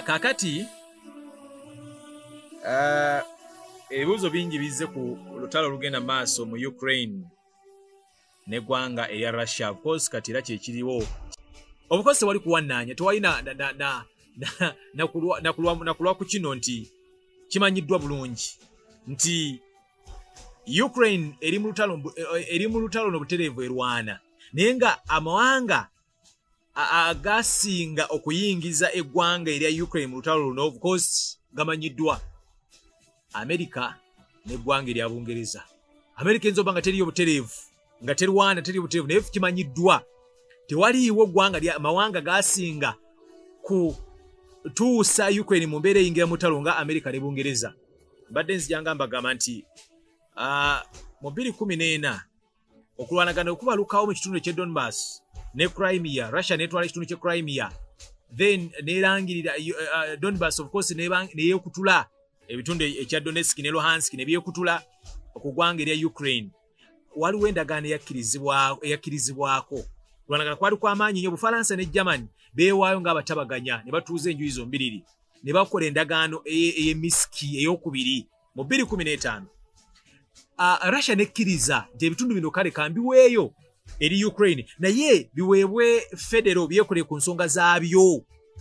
kakati ebibuuzo bingi bizze ku lutalo lugenda maaso mu Ukraine neggwanga erya Russia. Of course kati era kyekiriwo. Of course tewali kuwannanya, tewali nakulwa ku kino nti kimanyiddwa bulungi nti Ukraine eri mu lutalo n'obutereevu erwana, naye nga amawanga agasinga okuyingiza eggwanga erya Ukraine mu lutalo luno of course gamanyiddwa America n'eggwanga erya Bungereza. America enzoba nga teriyo butereevu, nga terwana teriyo butereevu, naye kimanyiddwa tewaliiwo ggwanga lya amawanga gasinga kutuusa Ukraine mu mbeera eyingira mu lutalo nga America ne Bungereza. Mbadde nzijanga mbagamba nti mu 2014 okulwanagana okubalukawo mu kitundu ekye Donbass ne Crimea, Russia netwala ekitundu kye Crimea, then nerangirira Donbass of course neyekutula ebitundu ekya Donetsk ne Luhansk ne byekutula okugwanga erya Ukraine. Waliwo endagaano eyakkirizibwako. Kulwanagana kwali kw'amaanyi nnyo. Bufalansa ne Germany beewaayo ng'abatabaganya ne batuuza enjuyi zombiriri ne bakola endagaano ey'emiski ey'okubiri mu 2015. Russia nekkiriza nti ebitundu bino kale kambiweeyo eri Ukraine, naye biweebwe federo byekole ku nsonga zaabyo.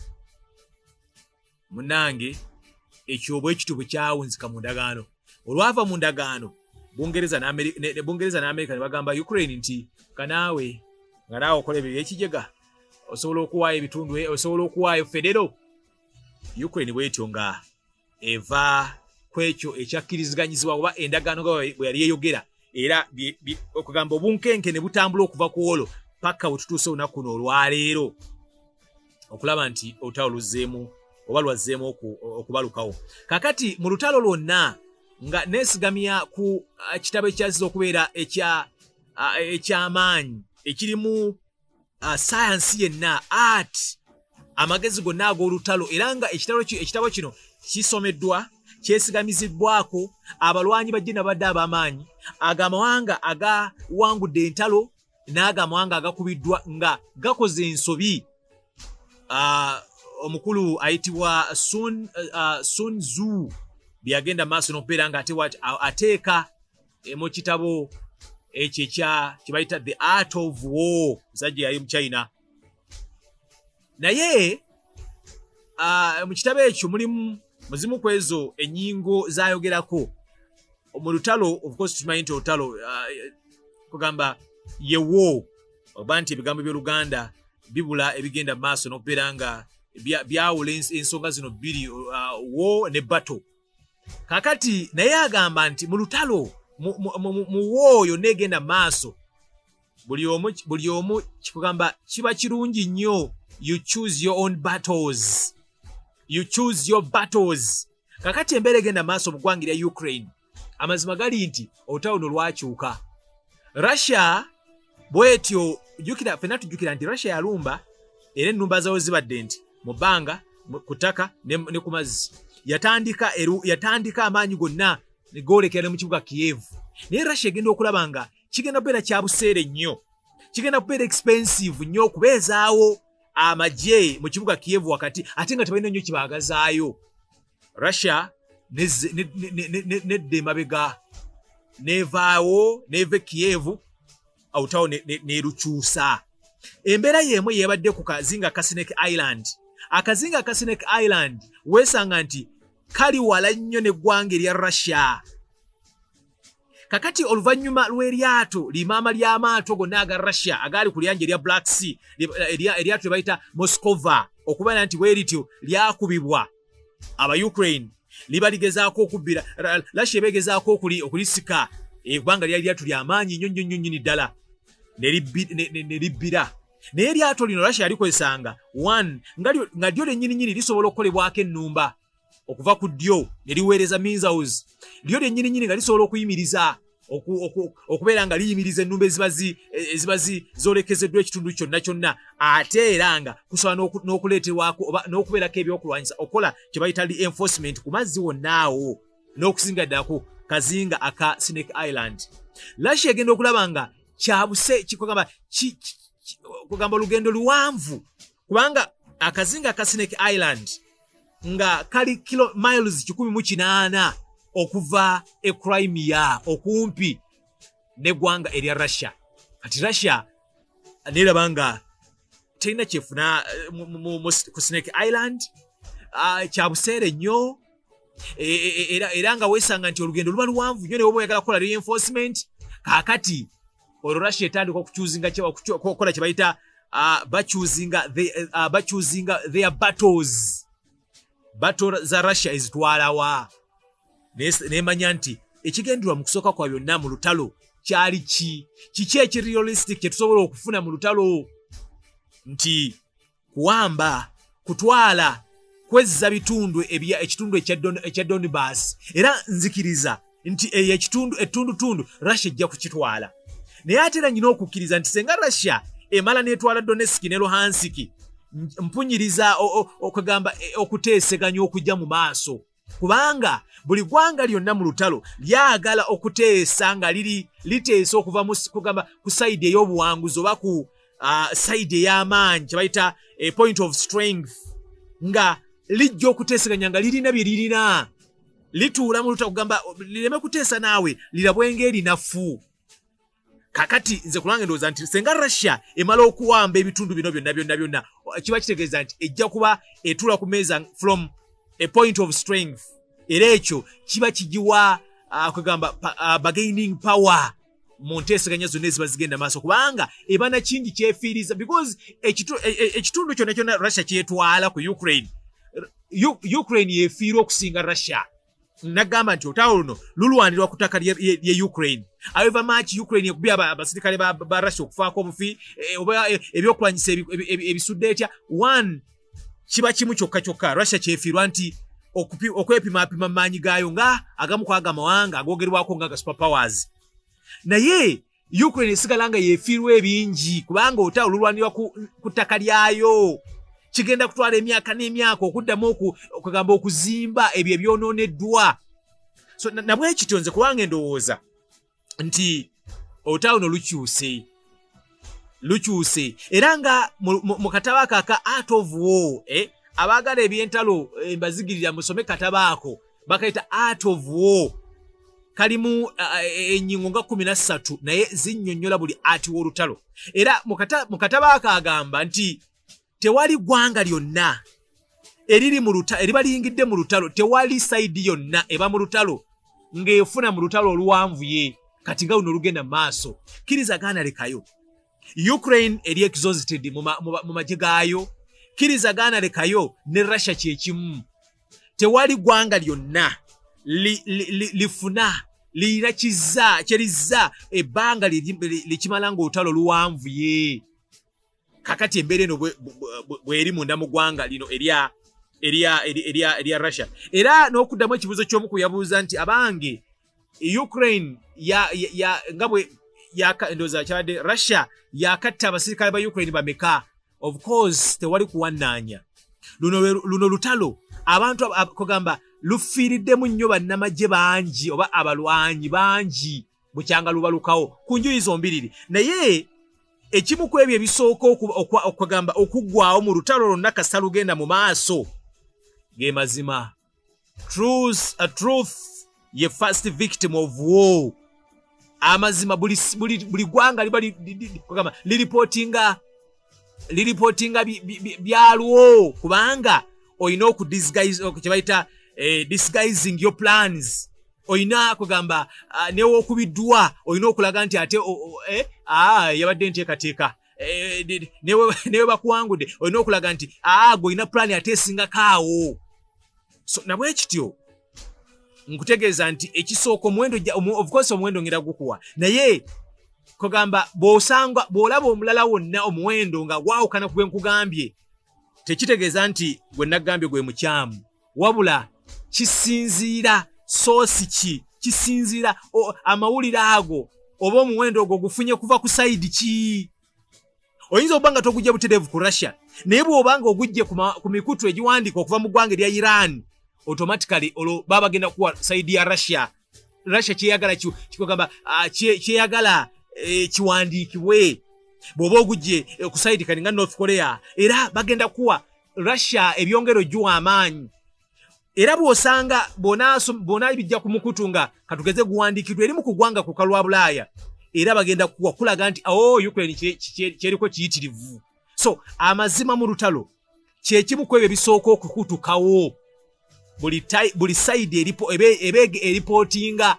Munange ekyo bwekityo bwe kyawunzika mu ndagaano. Olwava mu ndagaano Bungereza n'Amerika ne bagamba Ukraine nti kanaawe nga naawe okola ebyo ekijega osobola okuwaayo ebitundu, osobola okuwaayo federo. Ukraine bwetyo nga eva kwekyo ekyakkiriziganyizibwa oba endagaano bwe yali yeyogera, era okugamba obunkenke ne butambula okuva ku olwo paka wetutuuse olunaku luno olwaleero okulaba nti olutalo luzzeemu oba lwazzeemu okubalukawo. Kakati mu lutalo lwonna nga neesigamya ku kitabo ekyazze okubeera eky'amaanyi ekirimu sayansi yenna, art, amagezi gonna ag'olutalo, era nga ekitabo kino kisomeddwa kyesigamizibbwako abalwanyi bajje nabadde ab'amaanyi agamawanga agawangudde entalo n'agamawanga agakubiddwa nga gakoze ensobi. Omukulu ayitibwa Sun Tzu byagenda maaso n'okubeera nga ateeka mu kitabo ekyo kibayita The Art of War. Musajja yali mu China, naye mu kitabo ekyo muzimu kwezo ennyingo zayogerako mu lutalo. Of course tumanyi nti olutalo kugamba yewo oba nti ebigambo by'Oluganda bibula ebigenda maaso n'okubeera nga byawula ensonga zino bbiri, wo ne bato. Kakati naye agamba nti mu lutalo mu wooyo negenda maaso buli omu kikugamba kiba kirungi nnyo. You choose your own battles. You choose your battles. Kakati embeera egenda maaso mu ggwanga erya Ukraine, amazima gali nti olutalo luno lwakyuka. Russia bwetyo ffenna tujjukira nti Russia yalumba era ennumba zawo zibadde nti mu bbanga, ku ttaka ne ku mazzi. Yatandika amaanyi gonna ne goolekera mu kibuga Kiev. Naye Russia egenda okulaba nga kigenda kubeera kya buseere nnyo, kigenda kubeera expensive nnyo okubeezaawo amagye mu kibuga Kiev wakati, ate nga tebalina nnyo kibaagazaayo. Russia nedda emabega nevaawo neve Kiev awutawo nerukyusa. Embeera y'emu yebadde ku kazinga ka Snake Island. Akazinga ka Snake Island weesanga nti kali wala nnyo n'eggwanga erya Russia. Kakati oluvannyuma lw'eryato limaama ly'amaato gonna aga Russia agali ku lyanja erya Black Sea, eryato lye bayita Moskova, okubeera nti bwe lityo lyakubibwa aba Ukraine libaligezaako okubbira. Russia begezaako okulisika, eggwanga lyali lyatu ly'amaanyi nnyo nnyo nnyo ddala ne libbira. Naye eryato lino Russia yalikozesanga nga ddyo lyennyini lisobola okukolebwako ennumba okuva ku ddyo ne liweereza Minzaus. Lyo lyennyini nga lisobola okuyimiriza okubeera nga liyimiriza ennumba eziba zoolekezeddwa ekitundu kyonna, ate era nga kusobola n'okuleeterwako oba n'okubeerako ebyokulwanyisa okukola kye bayita reinforcement ku mazzi wonnaawo n'okusinga ddala ku kazinga aka Snake Island. Russia egenda okulaba nga kyabuse kugamba olugendo luwanvu, kubanga akazinga ka Snake Island nga kali miles 180 okuva e Crimea okumpi negwanga erya Russia. Kati Russia nerabanga tena chefuna ku Snake Island kya busere nnyo era nga wesanga nti olugendo luba luwanvu nnyo ne woba oyagala kukola reinforcement. Kakati olwo Russia etandika okuchuzinga kola kye bayita bachuzinga their battles. Battle za Russia ezitwalawa nemanya nti ekigendwa mu kusooka kwa byonna mu lutalo kyali kiki ekirealistic kyetusobola okufuna mu lutalo, nti kuwamba kutwala kwezza ekitundu ekya Donbass. Era nzikiriza nti etundu Russia ejja kukitwala. Naye ate era nyina okukkiriza nti senga Russia emala netwala Donetsk ne Luhansk, mpunyiriza okugamba okuteeseganya okujja mu maaso, kubanga buli gwanga lyonna mu lutalo lyagala okuteesa nga liteesa okuva kugamba ku side ey'obuwanguzi oba ku side ey'amaanyi kye bayita point of strength, nga lijja okuteeseganya nga lirina bye lirina, lituula mu lutalo kugamba lireme kuteesa naawe lirabwenga erinafu. Kakati nze kulange ndowooza nti senga Russia emala okuwamba ebitundu bino byonna kiba kitegeeza nti ejja kuba etuula ku meeza from a point of strength, era ekyo kiba kigiwa kugamba bargaining power mu nteeseganya zonna eziba zigenda maaso, kubanga eba na kingi kyefiiriza, because ekitundu kyonna Russia kyetwala ku Ukraine yefiira okusinga Russia. Nagamba nti olutalo luno lulwanirwa ku ttaka lye Ukraine. However much Ukraine ekubye abasirikale ba Russia okufaako obufi oba ebyokulwanyisa ebisudde etya, one kiba kimu kyokka Russia kyefiirwa nti okwepimapima mu maanyi gaayo nga agamu kwaga amawanga agoogerwako nga superpowers. Naye Ukraine esigala nga yefiirwa ebingi, kubanga olutalo lulwanirwa ku ttaka lyayo. Kigenda kutwala emyaka n'emyaka okuddamu okugamba okuzimba ebyo ebyonooneddwa. So nabwe kityo nze kubanga endowooza nti olutalo luno lukyuse era nga mu kataba ka Art of War, abaagala ebyentalo mbazigirira musome kataba ako bakayita Art of War. Kalimu ennyingo nga 13 naye zinnyonnyola buli ati w'olutalo. Era mu kataba akagamba nti tewali gwanga lyonna eriba liyingidde mu lutalo, tewali sayidi yonna eba mu lutalo ng'efuna mu lutalo oluwanvuye kati nga luno lugenda maaso. Kirizagana lekayo Ukraine eri exhausted mu magye gaayo, kirizagana lekayo ne Russia kyekimu. Tewali gwanga lyonna lifuna liyina kyeriza ebbanga likimala ng'olutalo luwanvuye. Kakati embeera eno bweri munda mu ggwanga lino erya Russia. Era n'okuddamu ekibuuzo ky'omu kuyabuuza nti abange Ukraine nga bwe ndowooza kyabadde Russia yakatta abasirikale ba Ukraine bameka. Of course tewali kuwannaanya. Luno lutalo abantu kugamba lufiiriddemu nnyo bannamagye bangi oba abalwanyi bangi bukyanga lubalukawo ku njuyi zombiriri. Naye ekimu ku ebyo ebisooka okugamba okuggwawo mu lutalo lwonna kasa lugenda mu maaso ge mazima. Truth ye first victim of war. Amazima buli gwanga liba liripotinga byalwo, kubanga olina okudisguise disguising your plans. Oyina kugamba newo okubiddwa oyina okulaga nti ate yabadde nteekateeka newe bakuwangudde oyina okulaga nti gwe oyina plan ate esingakaawo. So nabwe kityo nkutegeeza nti ekisooka of course omuwendo ngera gukuwa, naye kugamba bw'olaba omulala wonna omuwendo nga gwawukana ku gwe nkugambye tekitegeeza nti gwe nagambye gwe mukyamu, wabula kisinziira sosi kisinziira amawulire ago oba omuwendo ogwo gufunye kuva ku sayidi ki. Oyinza obanga togujja butereevu ku Russia, naye bw'obanga ogujje ku mikutu egiwandiika okuva mu ggwanga erya Iran, automatically olwo baba bagenda kuwa sayidi ya Russia. Russia kyeyagala kiwandiikibwe. Bw'oba ogujje ku sayidi kani nga North Korea, era bagenda kuwa Russia ebyongero jjuwa amaanyi era bw'osanga bona bijja kumukutunga katugeze guwandikirwa eri mu kugwanga ku kalwa Bulaaya era bagenda kulaga nti Ukraine kyeriko kiyitirivu. So amazima mu lutalo kyekimu ku ebyo bisooka okukutukawo buli side ebege eripootinga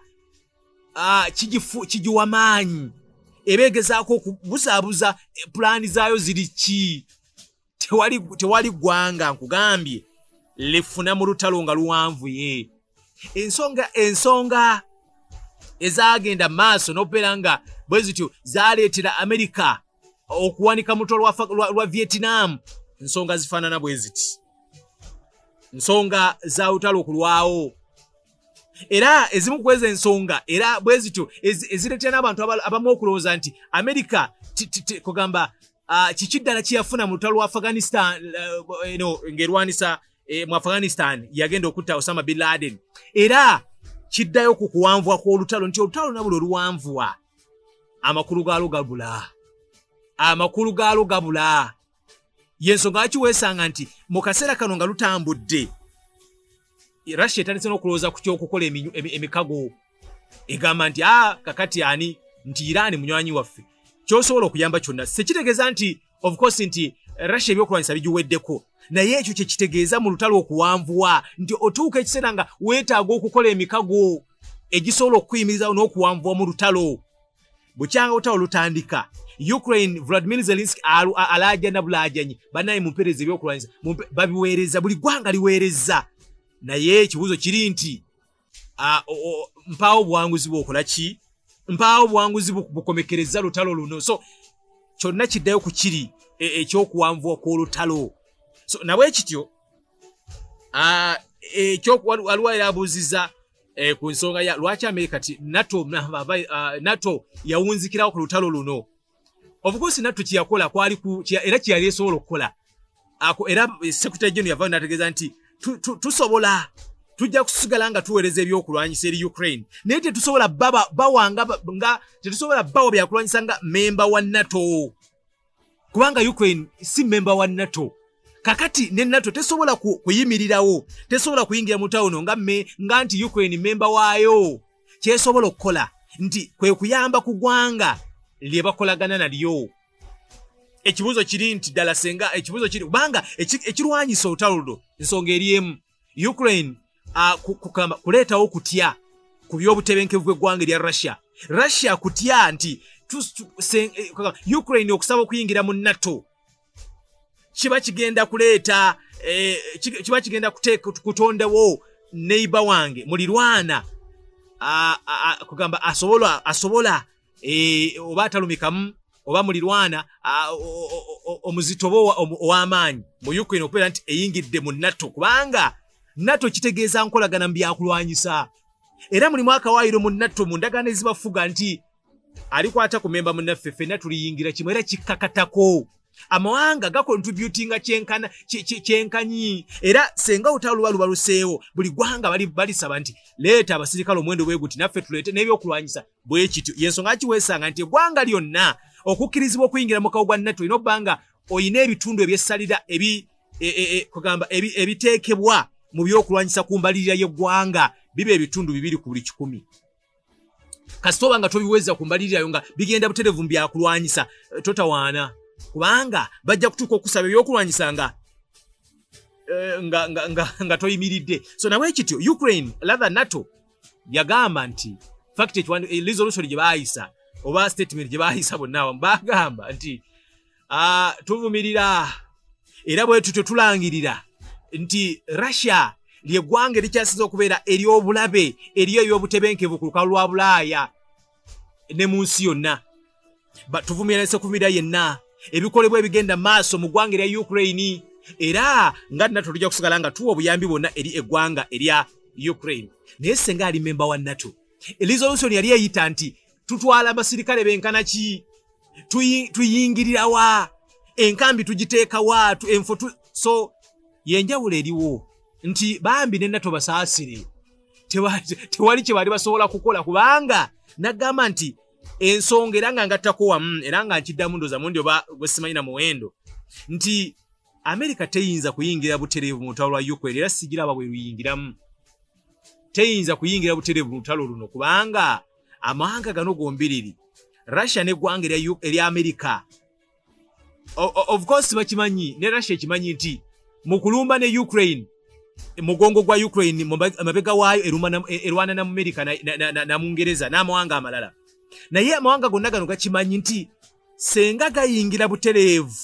kigiwa maanyi ebegezaako okubusaabuza pulaani zaayo ziri ki. Tewali gwanga nkugambye lefuna mu lutalo nga luwanvu ye. Ensonga ezagenda maaso n'obeera nga bwe zityo zaaleetera America okuwanika mu lutalo lwa Vietnam, ensonga zifaanana bwe ziti. Ensonga za lutalo okulwawo. Era ezimu kweza ensonga era bwe zityo ezireetera n'abantu abamu okulowooza nti America kugamba kikiddala kiyafuna mu lutalo lwa Afghanistan ng'erwanisa mu Afghanistan yagenda okutta Osama bin Laden. Era kiddayo ku kuwanvuwa kw'olutalo nti olutalo nabwo luwanvuwa amakulu gaalo gabula. Yensonga lwaki weesanga nti mu kaseera kano nga lutambudde Russia etandise n'okulowooza ku ky'okukola emikago egamba nti kakati ani nti Iran munywanyi waffe ky'osobola okuyamba kyonna. Sekitegeeza nti of course nti Russia ebyokulwanyisa bigiweddeko, naye ekyo kye kitegeeza mu lutalo okuwanvuwa nti otuuka ekiseera nga weetaaga okukola emikago egisobola okuyimirizawo n'okuwanvuwa mu lutalo. Bukyanga olutalo lutandika Ukraine Vladimir Zelensky alaaja na bulaajanyi bannaye mu mpeereza ebyokulwanyisa babiweereza, buli ggwanga liweereza. Naye ekibuuzo kiri nti mpaawo obuwanguzi bw'okola ki? Mpaawo obuwanguzi bukomekereza lutalo luno. So kyonna kiddayo ku kiri ekyokuwanvuwa kw'olutalo. So nabwe kityo waliwo era abuuziza ku nsonga ya lwaki America ti NATO yawunzikirawo ku lutalo luno. Of course NATO kyeyakola era kyeyali esobola okukola. Era Secretary General yavaayo n'ategeeza nti tusobola tujja kusigala nga tuweereza ebyokulwanyisa eri Ukraine, naye tetusobola bawa byakulwanyisa nga memba wa NATO, kubanga Ukraine si memba wa NATO. Kakati ne NATO tesobola kuyimirirawo, tesobola kuyingira mu tawuno nga nti Ukraine memba waayo. Kyesobola okukola nti kwe kuyamba ku ggwanga lye bakolagana nalyo. Ekibuuzo kiri nti ddala senga ekibuuzo kiri kubanga ekirwanyisa olutalo luno ensonga eri emu. Ukraine kuleetawo kutya ku by'obutebenkevu bw'eggwanga erya Russia kutya nti Ukraine okusaba okuyingira mu NATO kiba kigenda kuleeta kiba kigenda kutondawo neighbor wange mulirwana kugamba asobola oba atalumikamu oba mulirwana omuzito ow'amaanyi mu Ukraine okubeera nti eyingidde mu NATO, kubanga NATO kitegeeza nkolagana mu byakulwanyisa. Era mulimu akawaayiro mu NATO mu ndagaano ezibafuga nti alikwata ku memba munnaffe ffenna tuliyingira kimu, era kikkakatako. Amawanga gakontributinga kyenkanyi, era senga olutalo luba lubaluseewo buli ggwanga balisaba nti leeta abasirikale omwendo bwe guti naffe tuleete n'ebyokulwanyisa bwe kityo. Yensonga kiweesanga nti eggwanga lyonna okukkirizibwa okuyingira mu kawo gwa NATO olina obbanga oyina ebitundu ebyessalira kugamba ebiteekebwa mu byokulwanyisa ku mbalirira y'eggwanga biba ebitundu 2 ku buli 100. Kasita oba nga tobiweza ku mbalirirayo nga bigenda buterevu mu byakulwanyisa totawaana, kubanga bajja kutuuka okusaba ebyokulwanyisa nga toyimiridde. So nabwe kityo Ukraine rather NATO yagamba nti fact resolution gye baayisa oba statement gye baayisa bonna bagamba nti tuvumirira era bwe tutyo tulangirira nti Russia ly'eggwanga erikyasiza okubeera ery'obulabe eriyo ebyobutebenkevu ku lukalu lwa Bulaaya ne mu nsi yonna. Tuvumirira sekuvumirira yenna ebikolebwa ebigenda maaso mu ggwanga erya Ukraine, era nga NATO tujja kusigala nga tuwa obuyambi bwonna eri eggwanga erya Ukraine. Naye senga ali memba wa NATO, resolution yali eyita nti tutwala abasirikale benkana ki, tuyingirirawa, enkambi tugiteekawa, so yenjawulo eriwo nti bambi ne NATO basaasire tewali kye bali basobola kukola, kubanga nagamba nti ensonga era nga ngattako wamu era nga nkiddamu ndoza mundi oba gwe simanyi na muwendo nti America teyinza kuyingira buterevu mu lutalo lwa Ukraine era sigira babwe luyingiramu. Teyinza kuyingira buterevu mu lutalo luno kubanga amahanga gano gombiriri Russia ne gwanga erya America. Of course bakimanyi ne Russia kimanyi nti mu kulumba ne Ukraine mugongo gwa Ukraine mabega wayo erwana na America na Mungereza n'amawanga amalala. Naye amawanga gonna gano gakimanyi nti senga gayingira buterevu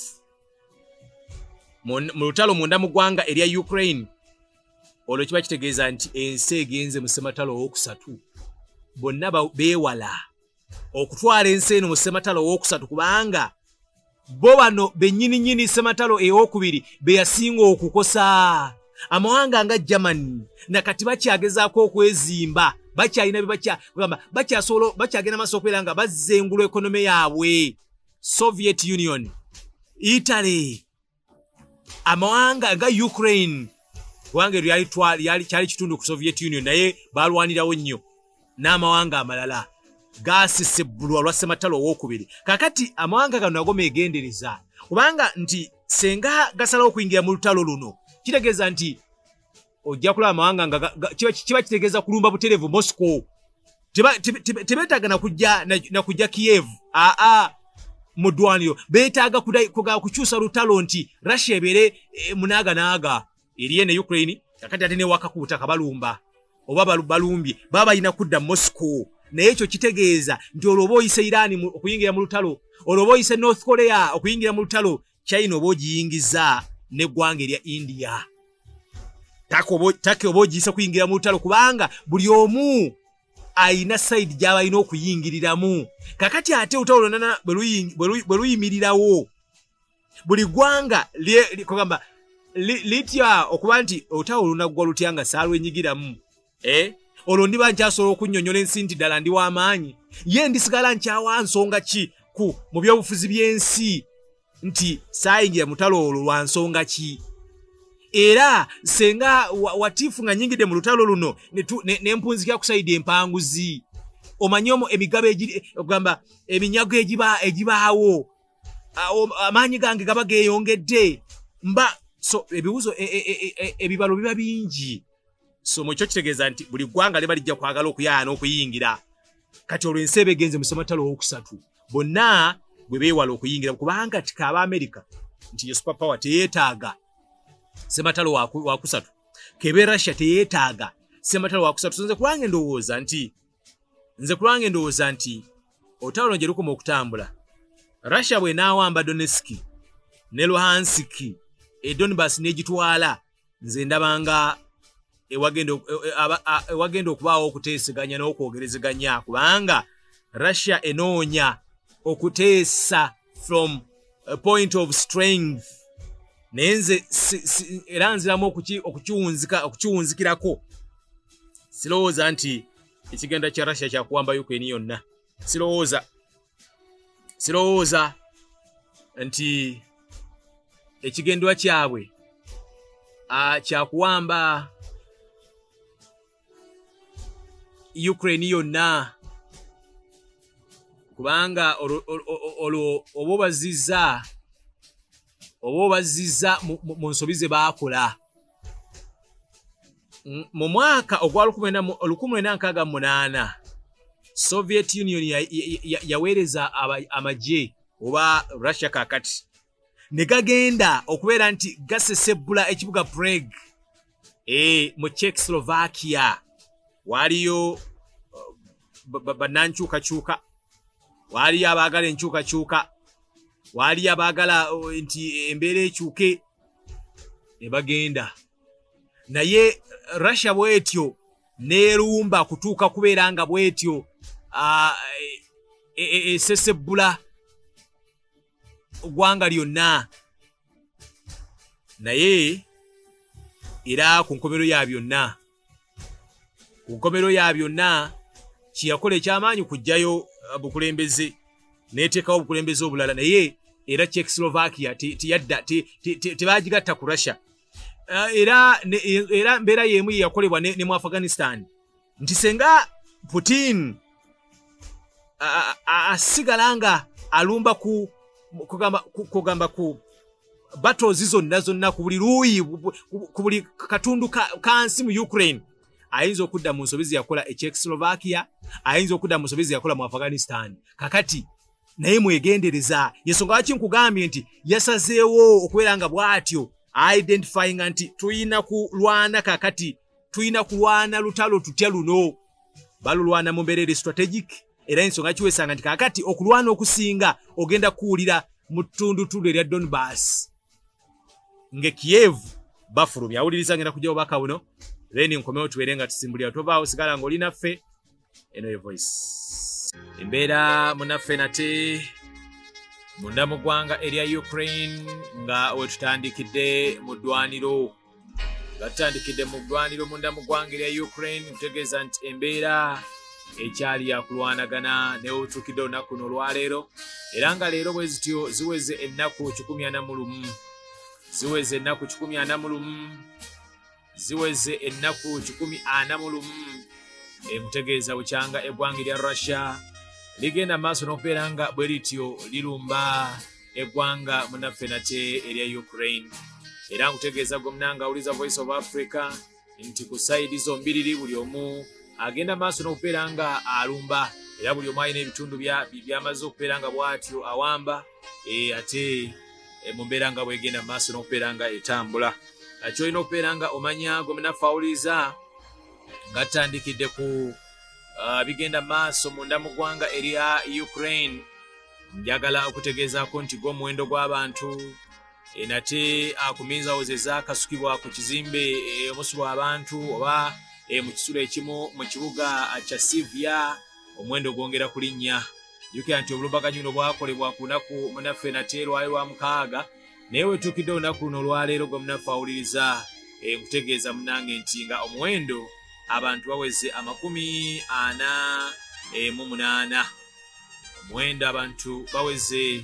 mu lutalo munda mu gwanga erya Ukraine olwo kiba kitegeeza nti ensi egenze mu ssematalo ow'okusatu. Bonna beewala okutwala ensi eno mu ssematalo ow'okusatu kubanga bo bano bennyini ssematalo ey'okubiri be yasinga okukosa. Amawanga nga Germany nakati bakyagezaako okwezimba bakyalina bakyagenda maaso okubeera nga bazzengula ekonomi yaabwe. Soviet Union, Italy, amawanga nga Ukraine kubanga kyali kitundu ku Soviet Union naye balwanirawo nnyo n'amawanga amalala gaasisebbulwa lwa ssematalo ow'okubiri. Kakati amawanga gano nago meegendereza kubanga nti senga gasalawo okuyingira mu lutalo luno kitegeeza nti ojja kulaba amawanga nga kiba kitegeeza kulumba buterevu Moscow. Tebeetaaga nakujja Kiev mu ddwaniro, beetaaga kukyusa lutalo nti Russia ebeere munaaganaaga eriye ne Ukraine. Kakati ate ne waka ku butaka balumba oba balumbye baba balina kudda Moscow. Naye ekyo kitegeeza nti olwoba oyise Iran okuyingira mu lutalo, olwoba oyise North Korea okuyingira mu lutalo, China oba ogiyingiza n'eggwanga erya India. Take oba ogiyise kuyingira mu lutalo kubanga buli omu ayina side gy'aba alina okuyingiriramu. Kakati ate olutalo lwonna bwe luyimirirawo buli ggwanga kugamba litya okuba nti olutalo lunaggwa lutya nga saalwenyigiramu. Olwo ndiba nkyasobola okunnyonnyola ensi nti ddala ndi w'amaanyi, ye ndisigala nkyawa nsonga ki mu byobufuzi by'ensi nti saayingira mutalo olwo lwa nsonga ki? Era senga watifu nga nyingide mu lutalo luno nempunzikira ku saidi empanguzi omanyomo emigabo ogamba eminyago egibaawo amaanyi gange gaba geeyongedde so ebibuzo ebibalo biba bingi. So mu kyo kitegeeza nti buli ggwanga liba lijja kwagala okuyaana okuyingira. Kati olwo ensi eba egenze mu ssematalo ow'okusatu bonna bwe beewala okuyingira kubanga tikaaba America nti ye super power teyeetaaga ssematalo wa kusatu, kebe Russia teyeetaaga ssematalo wa kusatu. Nze kulange ndowooza nti olutalo luno gye lukoma okutambula Russia bwe naawamba Donetsk ne Luhansk Donbass n'egitwala, nze ndabanga ewagenda okubaawo okuteeseganya n'okwogerezeganya kubanga Russia enoonya okuteesa from a point of strength. Naye nze era nziramu okukiwunzikirako. Sirowooza nti ekigenda kya Russia kyakuwamba Ukraine yonna. Sirowooza nti ekigendwa kyabwe kyakuwamba Ukraine yonna kubanga olwo oba obazizza mu nsobi ze baakola mu mwaka ogwa 1968 Soviet Union yaweereza amagye oba Russia kakati ne gagenda okubeera nti gasesebbula ekibuga Prague mu Czechoslovakia. Waliyo bannankyukakyuka, waliyo abaagala enkyukakyuka, waliyo abaagala nti embeera ekyuke ne bagenda. Naye Russia bwetyo neerumba kutuuka kubeera nga bwetyo esesebbula ggwanga lyonna. Naye era ku nkomero ya byonna kiyakola ekyamaanyi kujjayo bukulembeze neeteekawo obukulembeze obulala. Naye era Czechoslovakia teyadda tebaagigatta ku Russia. Era mbeera y'emu yakolebwa ne mu Afghanistan nti senga Putin asigala nga alumba kugamba ku battles zonna ku buli luuyi ku buli katundu kansi mu Ukraine ayinza okudda mu nsobi yakola e Czechoslovakia ayinza okudda mu nsobi yakola mu Afghanistan kakati naye mwegendereza yensonga lwaki nkugambye nti yasazeewo okubeera nga bw'atyo identifying nti tuyina kulwana kakati tuyina kulwana lutalo tutya luno balulwana mu mbeera strategic era ensonga kiweesanga nti kakati okulwana okusinga ogenda kuwulira mu ttundu erya Donbass nge Kiev bafulumya awuliriza ngenda kujja obubaka buno then nkomewo tubeere nga tusimbulira tovaawo sigala ng'olinaffe eno ye voice embeera munaffe nate munda mu ggwanga erya Ukraine nga wetutandikidde mu ddwaniro munda mu ggwanga erya Ukraine ntegeeza nti embeera ekyali yakulwanagana newotuukidde olunaku luno olwaleero era nga leero bwe zityo ziweze ennaku 41 ziweze ennaku 41 emutegeeza bukyanga eggwanga erya Russia ligenda maaso n'okubeera nga bwe lityo lirumba eggwanga munaffe nate erya Ukraine era nkutegeeza gwe munanga awuliza Voice of Africa nti ku sayidi zombi liri buli omu agenda maaso n'okubeera nga alumba era buli omu alina ebitundu byamaze okubeera nga bw'atyo awamba ate mu mbeera nga bwegenda maaso n'okubeera nga etambula kyolina okubeera nga omanya gwe munaffe awuliza nga tutandikidde ku bigenda maaso munda mu ggwanga erya Ukraine njagala okutegeezaako nti gw'omuwendo gw'abantu nate akuminzawo ze zaakasukibwa ku kizimbe omusubwa abantu oba mu kisulo ekimu mu kibuga kya Sivya omuwendo gwongera kulinnya jjukira nti obulumbaganyi buno bwakolebwa ku lunaku munaffe nate lwali lwa 6 naye wetuukidde olunaku luno olwaleero gwe munaffe awuliriza nkutegeeza munange nti nga omuwendo abantu baweze 48 omuwendo abantu baweze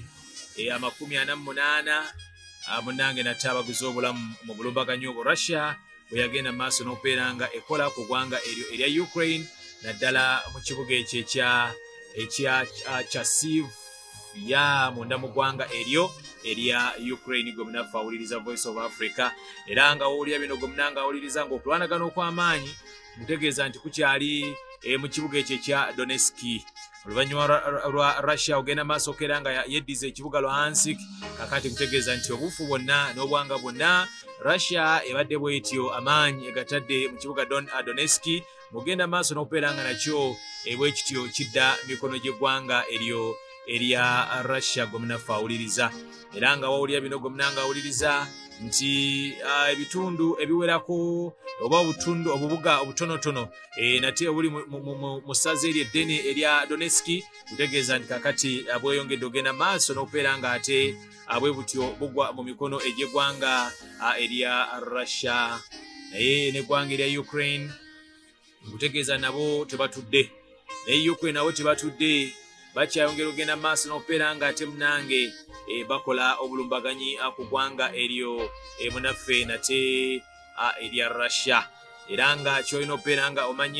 48 munange nate abaguzi obulamu mu bulumbaganyi obwo Russia bwe yagenda maaso n'okubeera nga ekola ku ggwanga eryo erya Ukraine naddala mu kibuga ekyo ekya Sivya munda mu ggwanga eryo erya Ukraine gwe munaffe awuliriza Voice of Africa era nga wowulira bino gwe munanga awuliriza ng'okulwanagana okw'amaanyi mutegeeza nti kukyali mu kibuga ekyo ekya Donetsk oluvannyuma lwa Russia ogenda maaso okubeera nga yeddiza ekibuga Luhansk kakati kutegeeza nti obufu bwonna n'obwanga bwonna Russia ebadde bwetyo amaanyi egatadde mu kibuga Donetsk mugenda maaso n'okubeera nga nakyo bwekityo kidda mikono gy'eggwanga eryo erya Russia gwe munaffe awuliriza era nga wawulira bino gwe munanga awuliriza nti ebitundu ebiwerako oba obubuga obutonotono nate obuli mu ssaza eryo eddene erya Donetsk kutegeeza nti kakati bweyongedde ogenda maaso n'okubeera nga ate bwe butyo bugwa mu mikono egy'eggwanga erya Russia naye n'eggwanga erya Ukraine nkutegeeza nabo tebatudde naye Ukraine nabo tebatudde bakyayongera ogenda maaso n'okubeera nga ate munange bakola obulumbaganyi ku ggwanga eryo munaffe nate erya Russia era nga kyolina okubeera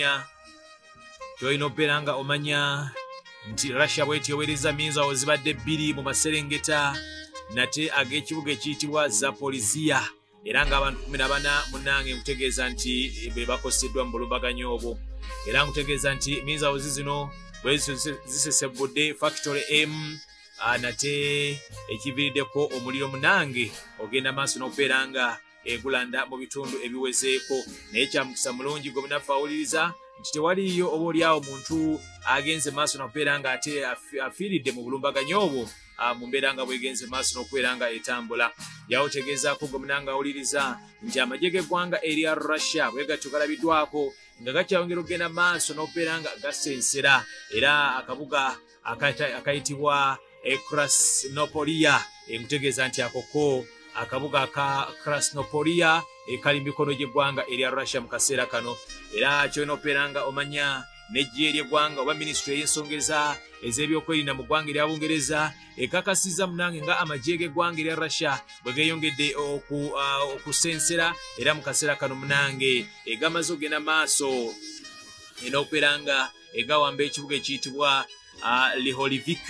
nga omanya nti Russia bwetyo eweereza minzawo zibadde 2 mu maserengeta nate ag'ekibuga ekiyitibwa Zaporizhia era ng'abantu 14 munange nkutegeeza nti be bakoseddwa mu bulumbaganyi obwo era nkutegeeza nti minzawo zino bwe zisesebudde Factory M nate ekiviiriddeko omuliro munange ogenda maaso n'okubeera nga egulanda mu bitundu ebiwezeeko naye kyamukisa mulungi gwe munaffe awuliriza nti tewaliyo oba oliawo muntu agenze maaso n'okubeera nga ate afiiridde mu bulumbaganyi obwo mu mbeera nga bwegenze maaso n'okubeera nga etambula yawutegeezaako gwe munanga awuliriza nti amagye g'eggwanga erya Russia bwe gatyo galabiddwako nga gakyayongera okugenda maaso n'okubeera nga gasensera era akabuga akayitibwa Krasnopolia nkutegeeza nti akoko akabuga ka Krasnopolia kali mikono gy'eggwanga erya Russia mu kaseera kano era kyolina okubeera nga omanya n'eggye ery'eggwanga oba minisitule y'ensonga ez'ebyokwerinda mu ggwanga erya Bungereza ekakasizza munange nga amagye g'eggwanga erya Russia bwe geeyongedde okusensera era mu kaseera kano munange egamaze okugenda maaso n'okubeera nga egawamba ekibuga ekiyitibwa Liholivka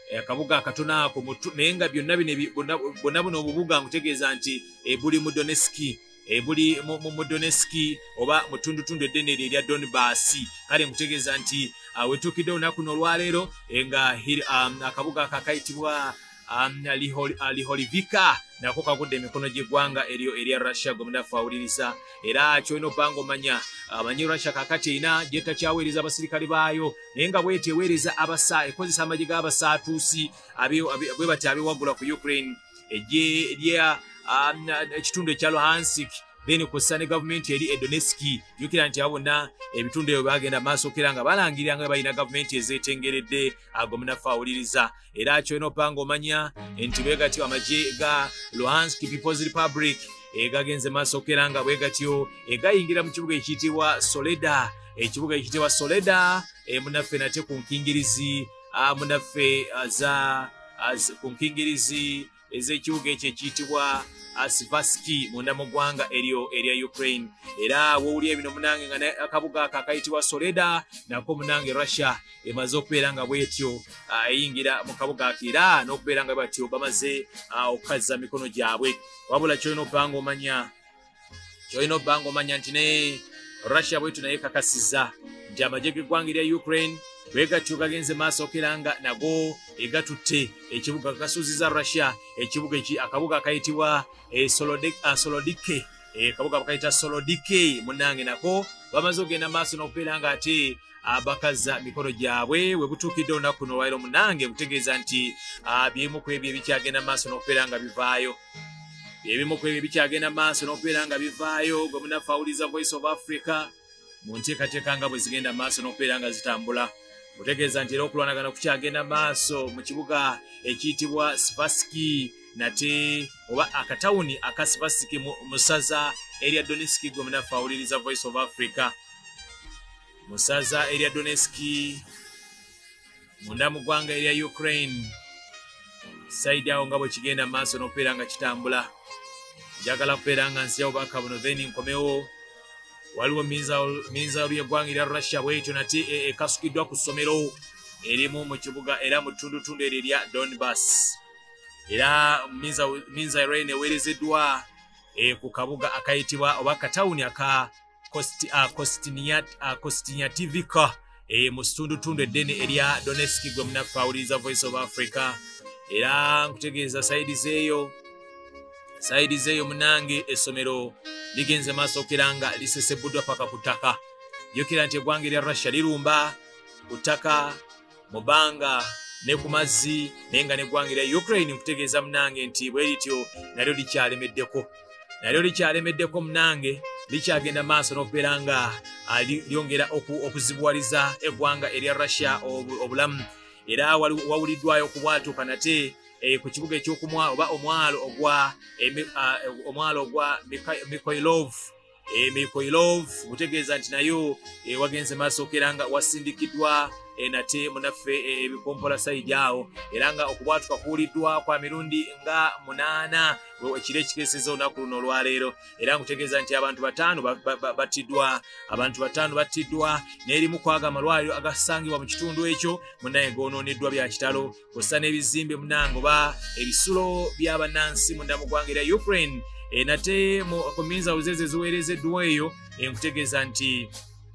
akabuga akatona ako naye nga byonna bonna buno obubuga nkutegeeza nti buli mu Donetsk buli mu Donetsk oba mu tundutundu eddene erya Donbass. Kale nkutegeeza nti wetuukidde olunaku n'olwaleero nga akabuga akakayitibwa Liholivka nako kagudde emikono gy'eggwanga erya Russia gwe munafu awuliriza. Era kyolina obbanga omanya amanyi Russia kakati erina gyetakyaweereza abasirikale baayo naye nga bweti eweereza ekozesa amagye g'abasaatuusi bwe bati abeewagula ku Ukraine eggye lya ekitundu ekya Luhansk then kussa ne gavumenti eri Donetsk. Jjukira nti abo bonna ebitundu ebyo bagenda maaso okera nga balangirira nga balina gavumenti ezeetengeredde ago munafu awuliriza. Era kyolina obbanga omanya nti bwe gatyo amagye ga Luhansk People's Republic gagenze maaso okera nga bwe gatyo gayingira mu kibuga ekiyitibwa Soleda. Ekibuga ekiyitibwa Soleda munaffe nate ku nkingirizi munaffe ku nkingirizi ez'ekibuga ekyo ekiyitibwa Sivarsky munda mu ggwanga erya Ukraine. Era wowulira bino munange nga akabuga akakayitibwa Soleda nako munange Russia emaze okubeera nga bwetyo eyingira mu kabuga ako era n'okubeera nga batyo bamaze okukazza mikono gyabwe. Wabula kyolina obbanga omanya nti ne Russia bwetyo naye kakasizza nti amagye g'eggwanga erya Ukraine bwe gatyo gagenze maaso okera nga nago egatutte ekibuga kasuuziza Russia ekibuga akabuga akayitibwa Solodike akabuga bakayita Solodike munange nako bamaze okugenda maaso n'okubeera nga ate bakaza mikono gyabwe. We butuukidde olunaku n'olwaleero munange kutegeeza nti byemu ku ebyo ebikyagenda maaso n'okubeera nga bivaayo gwe munafu awuliriza Voice of Africa mu nteekateeka nga bwe zigenda maaso n'okubeera nga zitambula. Mutegeeza nti era okulwanagana kukyagenda maaso mu kibuga ekiyitibwa Sivarsky nate oba akatawuni aka Sivarsky mu ssaza erya Donetsk gwe munafu awuliriza Voice of Africa. Mu ssaza erya Donetsk munda mu ggwanga erya Ukraine sayidi awo nga bwe kigenda maaso n'okubeera nga kitambula. Njagala kubeera nga nsiyawo baka buno then nkomewo. Waliwo minza ly'eggwanga erya Russia bwetyo nate ekasukiddwa ku ssomero erimu mu kibuga era mu tundutundu eryo erya Donbass. Era minza eraine eweerezeddwa ku kabuga akayitibwa oba katawuni aka Kostyativka mu tundutundu eddene erya Donetsk gwe munafu awuliriza Voice of Africa. Era nkutegeeza sayidi zeeyo munange essomero ligenze maaso okera nga lisesebuddwa paka ku ttaka. Jjukira nti eggwanga erya Russia lirumba ku ttaka mu bbanga ne ku mazzi naye nga n'eggwanga erya Ukraine nkutegeeza munange nti bwe lityo nalyo likyalemeddeko munange likyagenda maaso n'okubeera nga lyongera okuzibuwaliza eggwanga erya Russia obulamu. Era wawuliddwayo okubwatuuka nate ku kibuga ekyokumwa oba omwalo ogwa Mykoilov gutegeeza nti nayo wagenze maaso okera nga wasindikiddwa nate munaffe ebikompola sayidi awo. Era nga okubwatuka kuwuliddwa kwa mirundi nga 8 ekiro ekikeeseza olunaku luno olwaleero. Era nkutegeeza nti abantu 5 battiddwa n'erimu kwaga amalwaliro agasangibwa mu kitundu ekyo munnaye goononeddwa bya kitalo kw'ossa n'ebizimbe munange oba ebisulo by'abannansi munda mu ggwanga erya Ukraine. Nate ku minza zeze ziweerezeddwa eyo nkutegeeza nti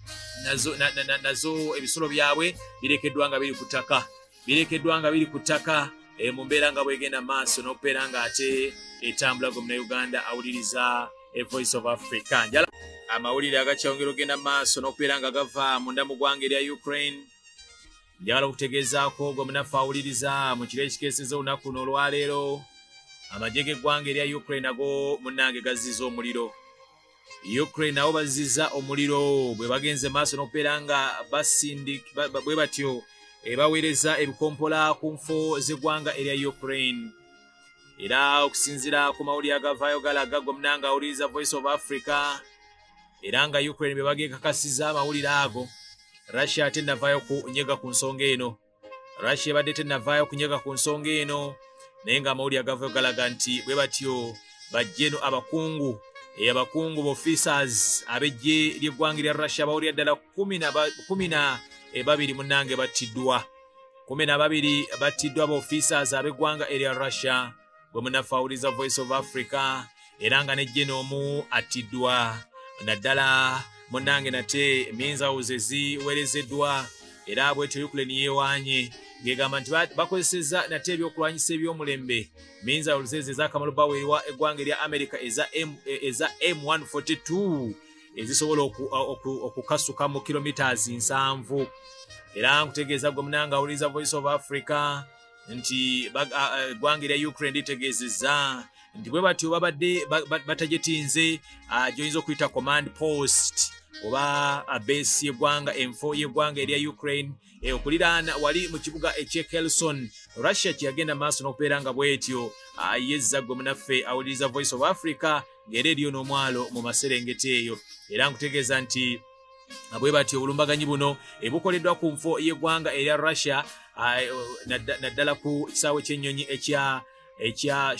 nazo ebisulo byabwe birekeddwa nga biri ku ttaka mu mbeera nga bwegenda maaso n'okubeera nga ate etambula gwe Munnayuganda awuliriza Voice of Africa. Amawulire agakyongera ogenda maaso n'okubeera nga gava munda mu ggwanga erya Ukraine. Njagala okutegeezaako gwe munafu awuliriza mu kiro ekikeeseza olunaku n'olwaleero amagye g'eggwanga erya Ukraine ago munnange gazizza omuliro. Ukraine nabo bazizza omuliro bwe bagenze maaso n'okubeera nga bwe batyo baweereza ebikompola ku nfo z'eggwanga erya Ukraine. Era okusinziira ku mawulire agavaayo galaga gwe munnange awuliriza Voice of Africa era nga Ukraine bwe bagekakasiza amawulire ago Russia ate navaayo kunyega ku nsonga eno. Russia ebadde tennavaayo kunyega ku nsonga eno naye nga amawulire agavaayo galaga nti bwe batyo bajjeno abakungu officers ab'eggye ly'eggwanga erya Russia bawulira ddala 12 munnange battiddwa 12 battiddwa aba officers ab'eggwanga erya Russia bwe munaffe awuliriza Voice of Africa era nga ne Genomu attiddwa naddala munnange nate means house ziweerezeddwa era bwetyo Ukraine yeewaanye ng'egamba nti bakozesezza nate ebyokulwanyisa eby'omulembe means house ez'akamalo baweerwa eggwanga erya America eza M142 ezisobola okukasuka mu kilometers 7 era nkutegeeza gwe munanga awuliriza Voice of Africa nti eggwanga erya Ukraine litegeezezza nti bwe batyo babadde batajetinze gy'oyinza okuyita command post oba base y'eggwanga enfo y'eggwanga erya Ukraine okuliraana wali mu kibuga eky'e Kherson. Russia kyeyagenda maaso n'okubeera nga bwetyo yezza gwe munaffe awuliriza Voice of Africa ng'era eriyo n'omwalo mu maserengeti eyo era nkutegeeza nti bwe batyo obulumbaganyi buno bukoleddwa ku nfo y'eggwanga erya Russia naddala ku kisaawe ky'ennyonyi ekya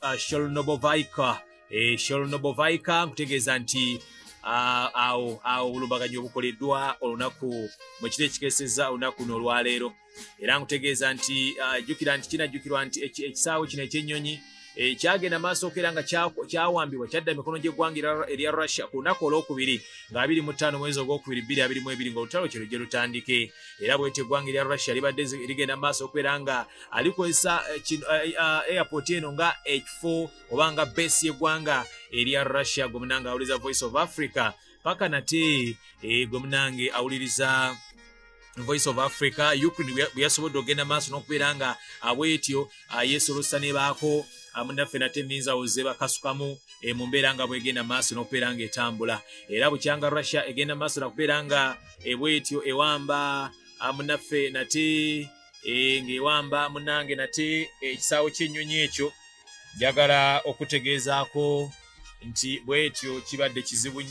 Sholnobovaika nkutegeeza nti awo obulumbaganyi obukoleddwa olunaku mu kiro ekikeesezza olunaku n'olwaleero era nkutegeeza nti jjukira nti kinajjukirwa nti ekisaawe kino ekyennyonyi kyagenda maaso okera nga kyawambibwa kyadda mikono gy'eggwanga erya Russia ku lunaku olwokubiri nga 25 mwezi ogwokubiri 2022 ng'olutalo kye lujje lutandike era bwetyo eggwanga erya Russia libadde ligenda maaso okubeera nga alikozesa airport eno nga ekifo oba nga base y'eggwanga erya Russia. Gwe munange awuliriza Voice of Africa paka nate gwe munange awuliriza Voice of Africa Ukraine bwe yasobodde okugenda maaso n'okubeera nga bwetyo yeesolosa ne baako munaffe nate minza oze bakasukamu mu mbeera nga bwegenda maaso n'okubeera nga etambula era bukyanga Russia egenda maaso n'okubeera nga bwetyo ewamba munaffe nate ng'ewamba munange nate ekisaawe ky'ennyonyi ekyo njagala okutegeezaako nti bwetyo kibadde kizibu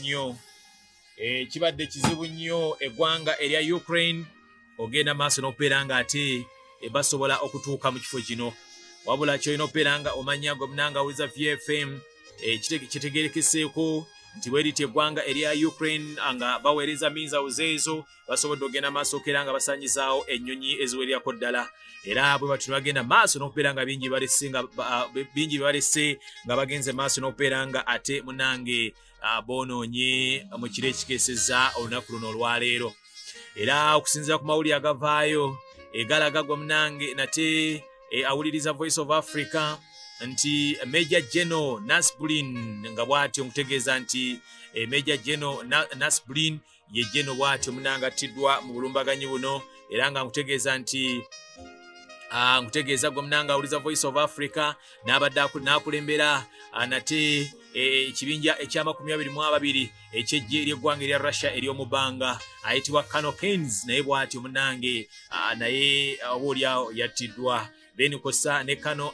nnyo eggwanga erya Ukraine ogenda maaso n'okubeera nga ate basobola okutuuka mu kifo kino wabula kyolina okubeera nga omanya gwe munanga awuliza VFM kitegeerekeseeko nti bweriti eggwanga erya Ukraine nga baweereza minzawuze ezo basobodde okugenda maaso okubeera nga basanyizaawo ennyonyi eziwererako ddala era bwe batyo bagenda maaso n'okubeera nga bingi balese nga bagenze maaso n'okubeera nga ate munange boonoonye mu kiro ekikeesezza olunaku luno olwaleero era okusinziira ku mawulire agavaayo egalaga gwe munange nate awuliriza Voice of Africa nti Major General Nasbulin nga bwatyo nkutegeeza nti Major General Nasbulin ye General bwatyo munanga attiddwa mu bulumbaganyi buno era nga nkutegeeza nti nkutegeeza gwe munanga awuliriza Voice of Africa n'abadde n'akulembera nate ekibinja ekya22 eky'eggye ery'eggwanga erya Russia ery'omubbanga ayitibwa Colonel Keynes naye bwatyo munange naye obaolyawo yattiddwa then kosa ne Colonel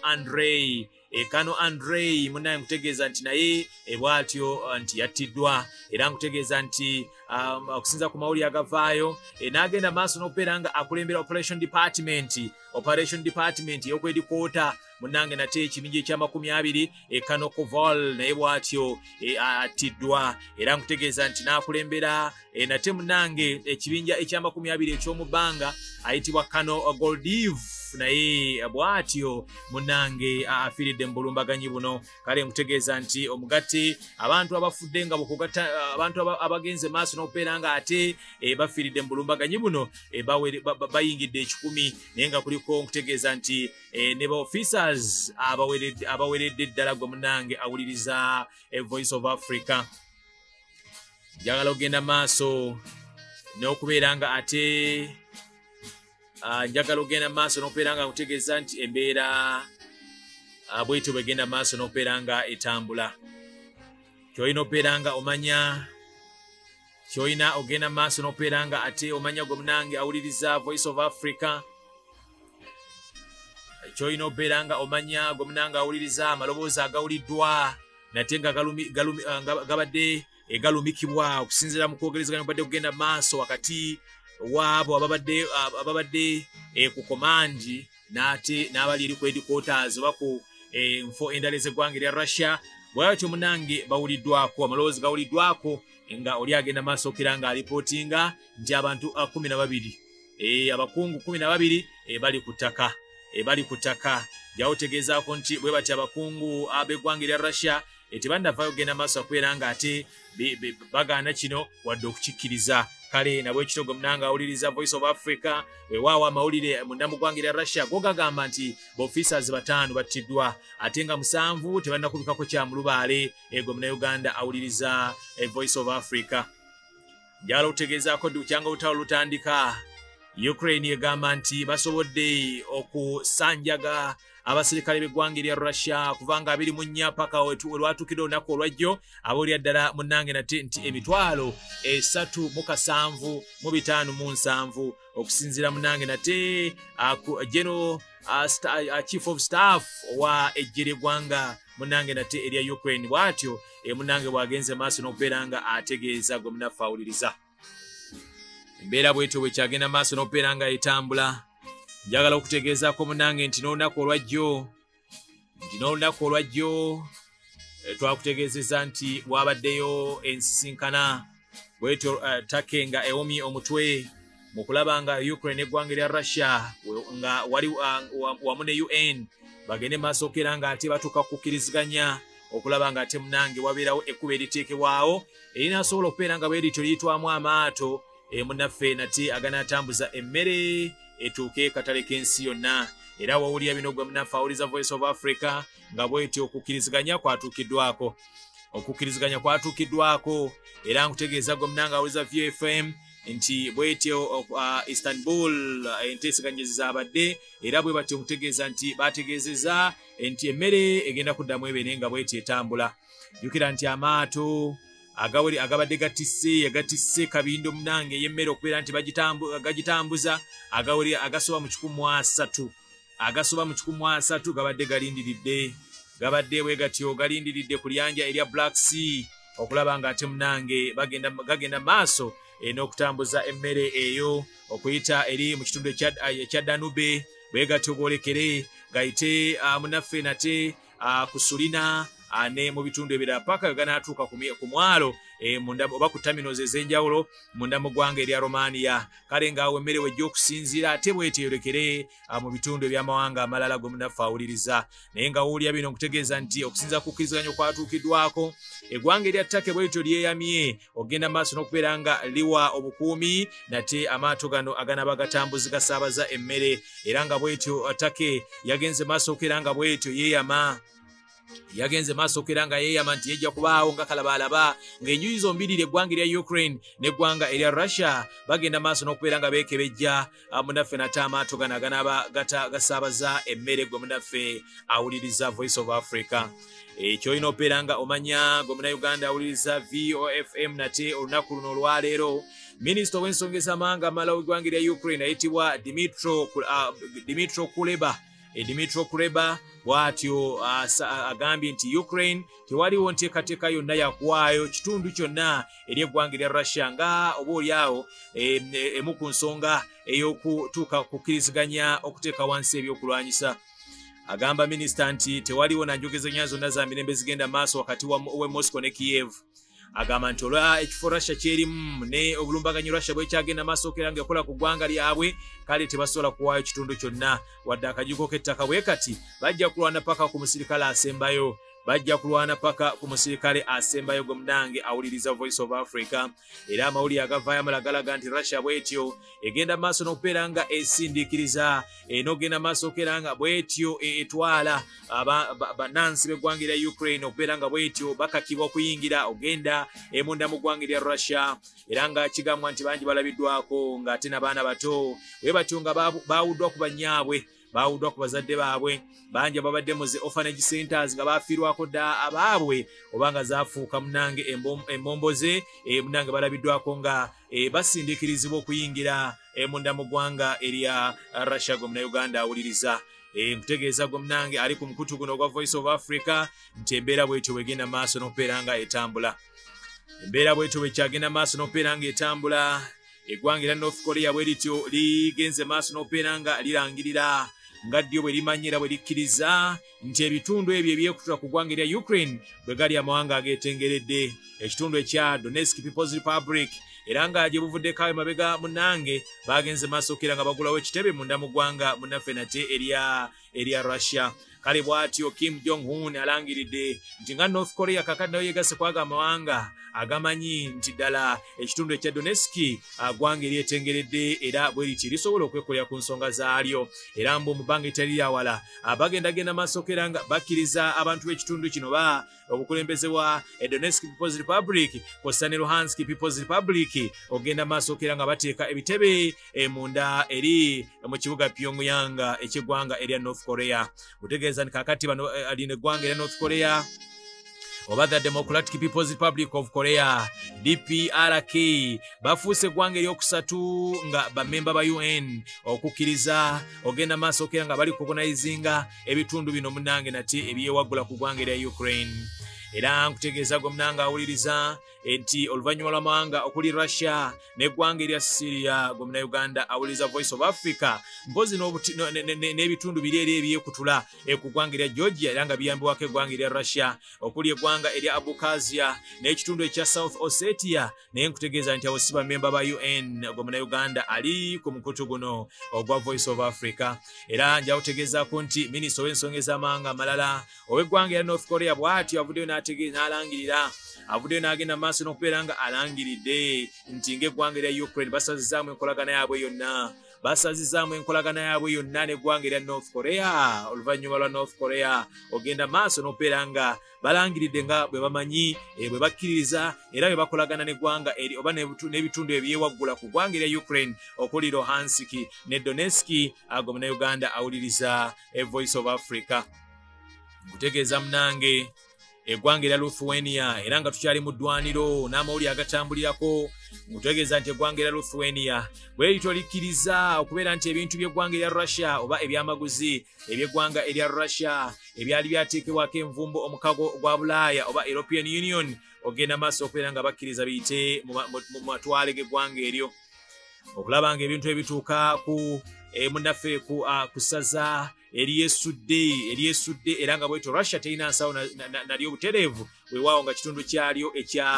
Andrei munange nkutegeeza nti naye bwatyo nti yattiddwa era nkutegeeza nti okusinza ku mawulire agavaayo n'agenda maaso n'okubeera nga akulembera operation department y'okwedikoota munange nate ekibinja ekya20 Colonel Koval naye bwatyo attiddwa era nkutegeeza nti n'akulembera nate munange ekibinja ekya20 eky'omubbanga ayitibwa Colonel Goldiv naye bwatyo munange afiiridde mu bulumbaganyi buno kale nkutegeeza nti omugatte abantu abafudde nga bukugatta abantu abagenze maaso n'okubeera nga ate bafiiridde mu bulumbaganyi buno bayingidde 10 naye nga kuliko nkutegeeza nti ne ba officers abaweredde ddala gwe munange awuliriza Voice of Africa njagala okugenda maaso n'okubeera nga ate njagala okugenda maaso n'okubeera nga nkutegeeza nti embeera bwetyo bwegenda maaso n'okubeera nga etambula kyolina okubeera nga omanya kyolina ogenda maaso n'okubeera nga ate omanya gwe munange awuliriza Voice of Africa kyolina okubeera nga omanya gwe munange awuliriza amaloboozi agawuliddwa nate nga gabadde galumikibwa okusinziira mu kwogerezeganya obadde kugenda maaso wakati waabo ababadde ku komandi nate n'abali eri ku headquarters oba ku enfo endala ez'eggwanga erya Russia bwatyo munange bawuliddwako amaloboozi gawuliddwako nga oli agenda maaso okera nga alipootinga nti abantu 12 abakungu 12 bali kutaka jawutegezaako nti bwe bati abakungu ab'eggwanga lya Russia tebannavayo genda maaso okubeera nga ate bagaana kino wadde okukikkiriza. Kale nabwe ekitogo munanga awuliriza Voice of Africa weewaawo amawulire munda mu ggwanga lya Russia go gagamba nti baofficers 5 battiddwa ate nga 7 tebannakubikako kya mulubaale. Ego muna Uganda awuliriza Voice of Africa. Njagala okutegeezaako kyanga olutalo lutandika. Ukraine egamba nti basobodde okusanjaga abaserikale b'eggwanga lya Russia kuvanga 24 paka olwatukira olunaku olwajjo aboolya ddala munnange nate nti emitwalo 3,557 okusinziira munnange nate General Chief of Staff wa ejjere eggwanga munnange nate erya Ukraine bw'atyo munnange bw'agenze maaso n'okubeera nga ategeeza gwe munaffe awuliriza. Embeera bwetyo bwe kyagenda maaso n'okubeera nga etambula. Njagala okutegeezaako munnange nti n'olunaku olwajjo twakutegeezeza nti bwabaddeyo ensisinkana bwetyo Turkey nga ewomye omutwe mu kulaba nga Ukraine eggwanga lya Russia nga wali wamu ne UN bagende maaso okera nga ate batuuka kukkiriziganya okulaba nga ate munnange wabeerawo ekkubo eriteekebwawo erinasobola okubeera nga bwerityo liyitwamu amaato munnaffe nate aganaatambuza emmere etuuke katale k'ensi yonna. Era wawulira bino gwe munnaffe awuliza Voice of Africa nga bwetyo okukkiriziganya kwatuukiddwako era nkutegeeza gwe munnange awuliza VFM nti bwetyo Istanbul enteeseganyezi zaabadde era bwe batyo nkutegeeza nti bategeezeza nti emmere egenda kuddamu ebeere nga bwetyo etambula. Jjukira nti amaato agabadde gatisse kabindo munnange ey'emmere okubeera nti gagitambuza agasoba mu 103 gabadde gabadde bwe gatyo galindiridde ku lyanja erya Black Sea okulaba nga ate munnange gagenda maaso n'okutambuza emmere eyo okuyita eri mu kitundu ekya Danube bwe gatyo gwolekere gayite munnaffe nate ku Sulina ne mu bitundu ebirala paka ganaatuuka ku mwalo munda oba ku terminals ez'enjawulo munda mu ggwanga erya Romania. Kale ngaawo emmere wejja okusinziira ate bweteyolekere mu bitundu eby'amawanga amalala gwe munnaffe awuliriza. Naye nga wuulya bino nkutegeeza nti okusinza ku kukkiriziganya okwatuukiddwako eggwanga erya Turkey bwetyo lyeyamye okugenda maaso n'okubeera nga liwa obukuumi nate amaato gano aganaba gatambuzi gasaabaza emmere era nga bwetyo Turkey yagenze maaso okubeera nga bwetyo yeeyama nti yejja kubaawo nga kalabalaba ng'enjuyi zombirira eggwanga erya Ukraine n'eggwanga erya Russia bagenda maaso n'okubeera nga beekebejja munnaffe nate amaato gano aganaba gasaabaza emmere gwe munnaffe awuliriza Voice of Africa. Kyolina okubeera nga omanya gwe munnayuganda awuliriza VOFM nate olunaku luno olwaleero Minisita w'ensonga ez'amawanga amalala w'eggwanga erya Ukraine ayitibwa Dimitro Kuleba bw'atyo agambye nti Ukraine tewaliwo nteekateeka yonna yakuwaayo kitundu kyonna eri eggwanga erya Russia nga obaolyawo emu ku nsonga ey'okutuuka kukkiriziganya okuteeka wansi ebyokulwanyisa. Agamba minisita nti tewaliwo na njogezanya zonna za mirembe zigenda maaso wakati we Moscow ne Kiev. Agamba nti olwa ekifo Russia kyerimu ne obulumbaganyi Russia bwekyagenda maaso okera ng'ekola ku ggwanga lyabwe kale tebasobola kuwaayo kitundu kyonna wadde akajuko k'ettaka bwe kati bajja kulwana paka ku musirikale asembayo gwe munnange awuliriza Voice of Africa. Era amawulire agavaayo amala galaga nti Russia bwetyo egenda maaso n'okubeera nga esindiikiriza n'ogenda maaso okera nga bwetyo etwala bannansi b'eggwanga erya Ukraine okubeera nga bwetyo bakakibwa okuyingira ogenda emunda mu ggwanga erya Russia era nga kigambwa nti bangi balabiddwako ng'ate n'abaana bato bwe batyo nga baawuddwa ku bannyaabwe baawuddwa ku bazadde baabwe bangi ababadde mu zi orphanage centers nga baafiirwako dda abaabwe oba nga zaafuuka munnange embomboze munnange balabiddwako nga basindiikirizibwa okuyingira munda mu ggwanga erya Russia gwe munnayuganda awuliriza. Nkutegeeza gwe munnange ali ku mukutu guno ogwa Voice of Africa nti embeera bwetyo bwegenda maaso n'okubeera nga etambula. Embeera bwetyo bwekyagenda maaso n'okubeera nga etambula eggwanga erya North Korea bwe lityo ligenze maaso n'okubeera nga lirangirira nga ddyo bwe limanyira bwe likkiriza nti ebitundu ebyo ebyekutula ku ggwanga erya Ukraine bwe gali amawanga ageetengeredde. Ekitundu ekya Donetsk People's Republic era nga gye buvuddeko emabega munnange bagenze maaso okera nga bagulawo ekitebe munda mu ggwanga munnaffe nate erya Russia. Kale bw'atyo Kim Jong-un alangiridde nti nga North Korea kakati nayo yeegase kwaga amawanga agamanyi nti ddala ekitundu ekya Donetsk ggwanga eryetengeredde era bwe liti lisobola okwekolera ku nsonga zaalyo. Era mbu mu bbanga etali lyawala bagendagenda maaso okera nga bakkiriza abantu b'ekitundu kino obukulembeze bwa Donetsk People's Republic kw'ossa ne Luhansk People's Republic ogenda maaso okera nga bateeka ebitebe munda eri mu kibuga Pyongyang eky'eggwanga erya North Korea. Utegeeza nti kakati bano alina eggwanga erya North Korea oba the Democratic People's Republic of Korea DPRK bafuuse eggwanga eryokusatu nga bamemba ba UN okukkiriza ogenda maaso okera nga bali kukonayizinga ebitundu bino munnange nate ebyewaggula ku ggwanga erya Ukraine. Era nkutegeeza gwe munnange awuliriza nti oluvannyuma lw'amawanga okuli Russia n'eggwanga erya Syria gwe munnayuganda awuliriza Voice of Africa mpozi n'ebitundu biri eri ebyekutula ku ggwanga erya Georgia era nga biyambibwako eggwanga erya Russia okuli eggwanga erya Abkhazia n'ekitundu ekya South Ossetia naye nkutegeeza nti abo si bamemba ba UN gwe munnayuganda ali ku mukutu guno ogwa Voice of Africa. Era njawutegeezaako nti minisita ow'ensonga ez'amawanga amalala ow'eggwanga erya North Korea bw'atyo avuddeyo n'alangirira avuddeyo n'agenda maaso n'okubeera nga alangiridde nti ng'eggwanga erya Ukraine basazizaamu enkolagana yaabwe yonna n'eggwanga erya North Korea. Oluvannyuma lwa North Korea ogenda maaso n'okubeera nga balangiridde nga bwe bamanyi bwe bakkiririza era bwe bakolagana n'eggwanga eri oba n'ebitundu ebyewaggula ku ggwanga erya Ukraine okuli Luhansk ne Donetsk ago munnayuganda awuliriza Voice of Africa. Nkutegeeza munnange eggwanga erya Lithuania era nga tukyali mu ddwaniro n'amawulire agatambulirako nkutegeeza nti eggwanga erya Lithuania bwe lityo likkiriza okubeera nti ebintu by'eggwanga erya Russia oba ebyamaguzi eby'eggwanga erya Russia ebyali byateekebwako envumbo omukago gwa Bulaaya oba European Union ogenda maaso okubeera nga bakkiriza biyite mu matwale g'eggwanga eryo okulaba nga ebintu ebituuka ku munnaffe ku ssaza eryesudde era nga bwetyo Russia terina nsawo nalyo butereevu weewaawo nga kitundu kyalyo ekya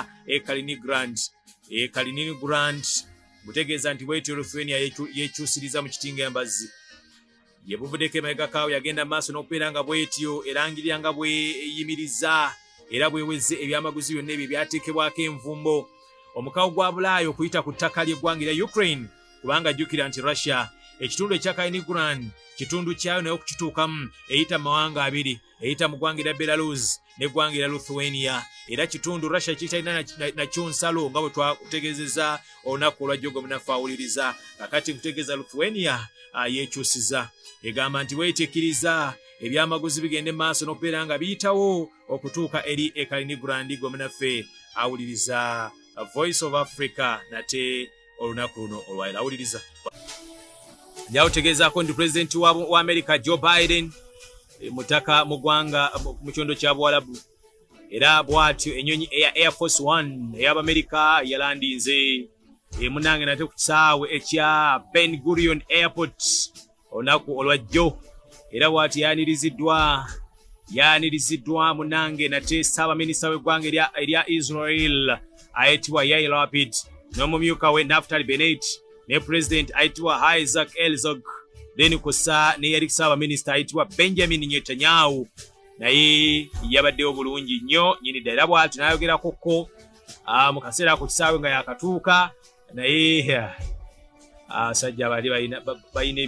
Kaliningrad butegeeza nti bwetyo Lithuania yekyusiriza mu kitinga embazzi ye buvuddeko emabega kaawo yagenda maaso n'okubeera nga bwetyo erangirira nga bweyimiriza era bweweze ebyamaguzi byonna ebyo byateekebwako envumbo omukago gwa Bulaaya okuyita ku ttaka ly'eggwanga erya Ukraine kubanga jjukira nti Russia ekitundu ekya Kaliningrad kitundu kyayo naye okukituukamu eyita mawanga abiri eyita mu ggwanga erya Belarus n'eggwanga erya Lithuania era kitundu Russia kitalina nakyo nsalo nga bwe twakutegeezeza olunaku olwajjo gwe munaffe awuliriza kakati nkutegeeza Lithuania yeekyusiza egamba nti weetekkiriza ebyamaguzi bigende maaso n'okubeera nga biyitawo okutuuka eri Kaliningrad gwe munaffe awuliriza Voice of Africa nate olunaku luno olwaliro awuliriza njawutegeezaako nti pulezidenti wa America Joe Biden mutaka mu ggwanga mu kyondo kya Buwalabu era bw'atyo ennyonyi eya Air Force One ey'Abamerika yalandinze munnange nate ku kisaawe ekya Ben Gurion Airport olunaku olwajjo era bw'atyo yaniriziddwa munnange nate ssaabaminisita w'eggwanga erya Israel ayitibwa Yair Lapid n'omumyuka we Naftali Bennett ne president ayitibwa Isaac Herzog then kussa ne yali ssaabaminisita ayitibwa Benjamin Netanyahu naye yabaddewo bulungi nnyo nyini ddala bw'atyo n'ayogerakoko mu kaseera ako kisaawe nga yakatuuka naye abasajja bali balina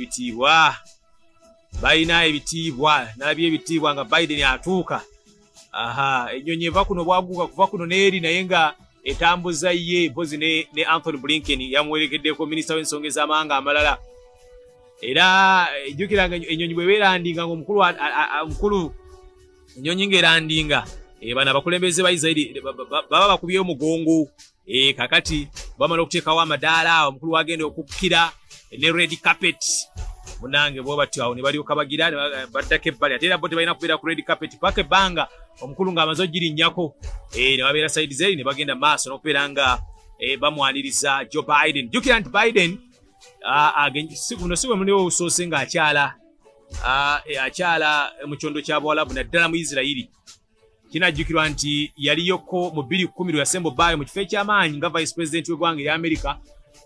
ebitiibwa nalabye ebitiibwa nga Biden atuuka ennyonyi eva kuno bwaguuka kuva kuno n'eri naye nga etambuza ye mpozi ne Anthony Blinken yamuwerekeddeko minisita w'ensonga ez'amawanga amalala era ejjukiranga ennyonyi bwe beerandinga ng'omukulu ennyonyi ng'erandinga bano abakulembeze ba Israeli baba bakubyeyo mugongo kakati bamala okuteekawo amadaala omukulu wagenda okukkira ne red carpet munange bo batyo awo ne balyoka bagira baddako ebbali ate era bo tebalina kubeera ku red carpet paka ebbanga omukulu ng'amaze ogirinnyako ne babeera saidi zeri ne bagenda maaso n'okubeera nga bamwaniriza Joe Biden. Jjukira nti Biden guno si bwe muliwo obusoose ng'akyala akyala mu kyondo kya Bwarabu naddala mu Isirairi. Kinajjukirwa nti yaliyoko mu 2010 lwe yasemba Obama mu kifo eky'amaanyi nga vice president w'eggwanga erya America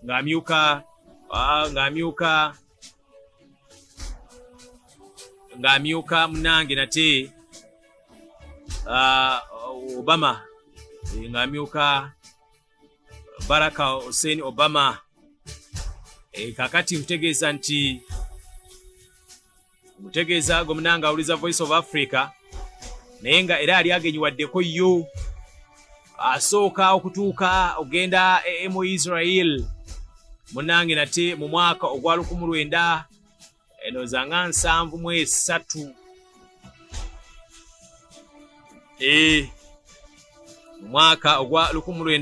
ng'amyuka munange nate Obama ng'amyuka Barack Hussein Obama. Kakati nkutegeeza nti gomunanga awuliza Voice of Africa naye nga era ali agenyiwaddeko yo asooka okutuuka ogenda mu Israel munange nate mu mwaka ogwa 1973 mu mwaka ogwa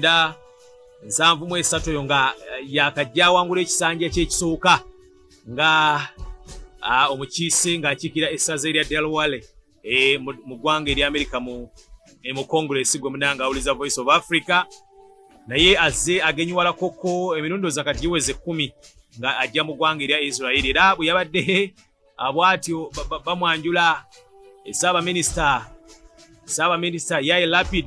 1973 oyo nga yakajja wangula ekisanja ky'ekisooka nga omukiise ng'akiikira essaza erya Delaware mu ggwanga erya America mu Congress gwe munanga awuliza Voice of Africa naye azze agenyiwalakoko emirundi kati giweze 10 nga ajja mu ggwanga erya Israel era bwe yabadde bw'atyo bamwanjula Ssaabaminisita Yair Lapid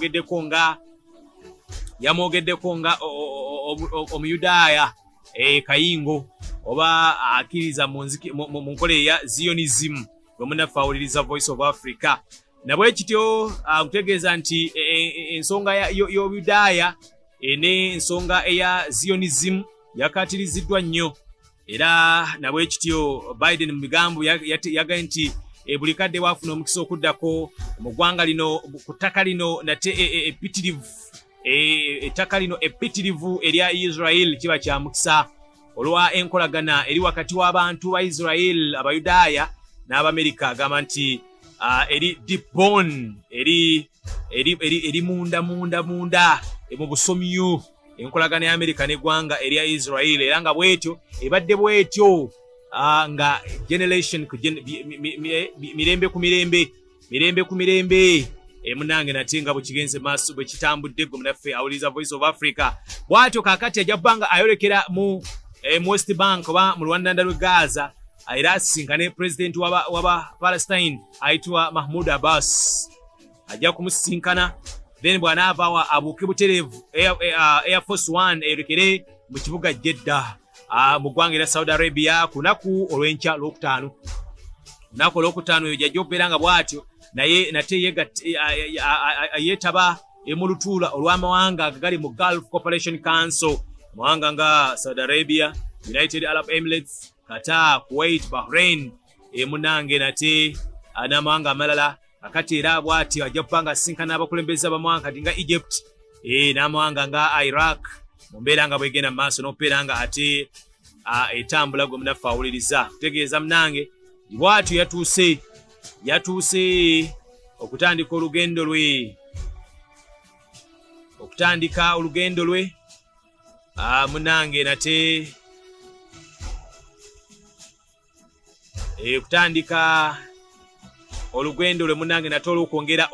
yamwogeddeko nga omuyudaaya kayingo oba akkiriza mu nkola eya Zionism gwe munaffe awuliriza Voice of Africa. Nabwe kityo nkutegeeza nti ensonga y'obuyudaaya n'ensonga eya Zionism yakatiriziddwa nnyo era nabwe kityo Biden mu bigambo yagambye nti buli kadde waafuna omukisa okuddako mu ggwanga lino ku ttaka lino nate ettaka lino epitirivu erya Israel kiba kya mukisa olwa enkolagana eri wakati w'abantu ba Israel abayudaaya n'Abamerika. Agamba nti eri deep bone eri munda mu busomyo enkolagana ya Amerika n'eggwanga erya Israel era nga bwetyo ebadde bwetyo nga generation mirembe ku mirembe munange nate nga bwekigenze maaso bwe kitambudde gwe munaffe awuliriza Voice of Africa. Bwatyo kakati ajja bbanga ayolekera mu West Bank oba mu Lwandanda lw'e Gaza era asisinkane president waba Palestine ayitibwa Mahmoud Abbas ajja kumusisinkana then bw'anaavaawo abuuke butereevu Air Force One eyolekere mu kibuga Jeddah mu ggwanga erya Saudi Arabia ku lunaku olw'enkya Lwokutaano. Lunaku olwokutaano eyo jajja okubeera nga bw'atyo naye nate yeetaba mu lutuula olw'amawanga agali mu Gulf Cooperation Council mawanga nga Saudi Arabia, United Arab Emirates, Qatar, Kuwait, Bahrain munange nate n'amawanga amalala akati era bw'atyo ajja kupanga sinkana abakulembeze abamawanga kati nga Egypt n'amawanga nga Iraq mu mbeera nga bwegenda mu maaso n'okubeera nga ate etambula gwe munaffe awuliriza kutegeeza munange bw'atyo yatuuse okutandika olugendo lwe munange nate kutandika olugendo lwe munange nate olw'okwongera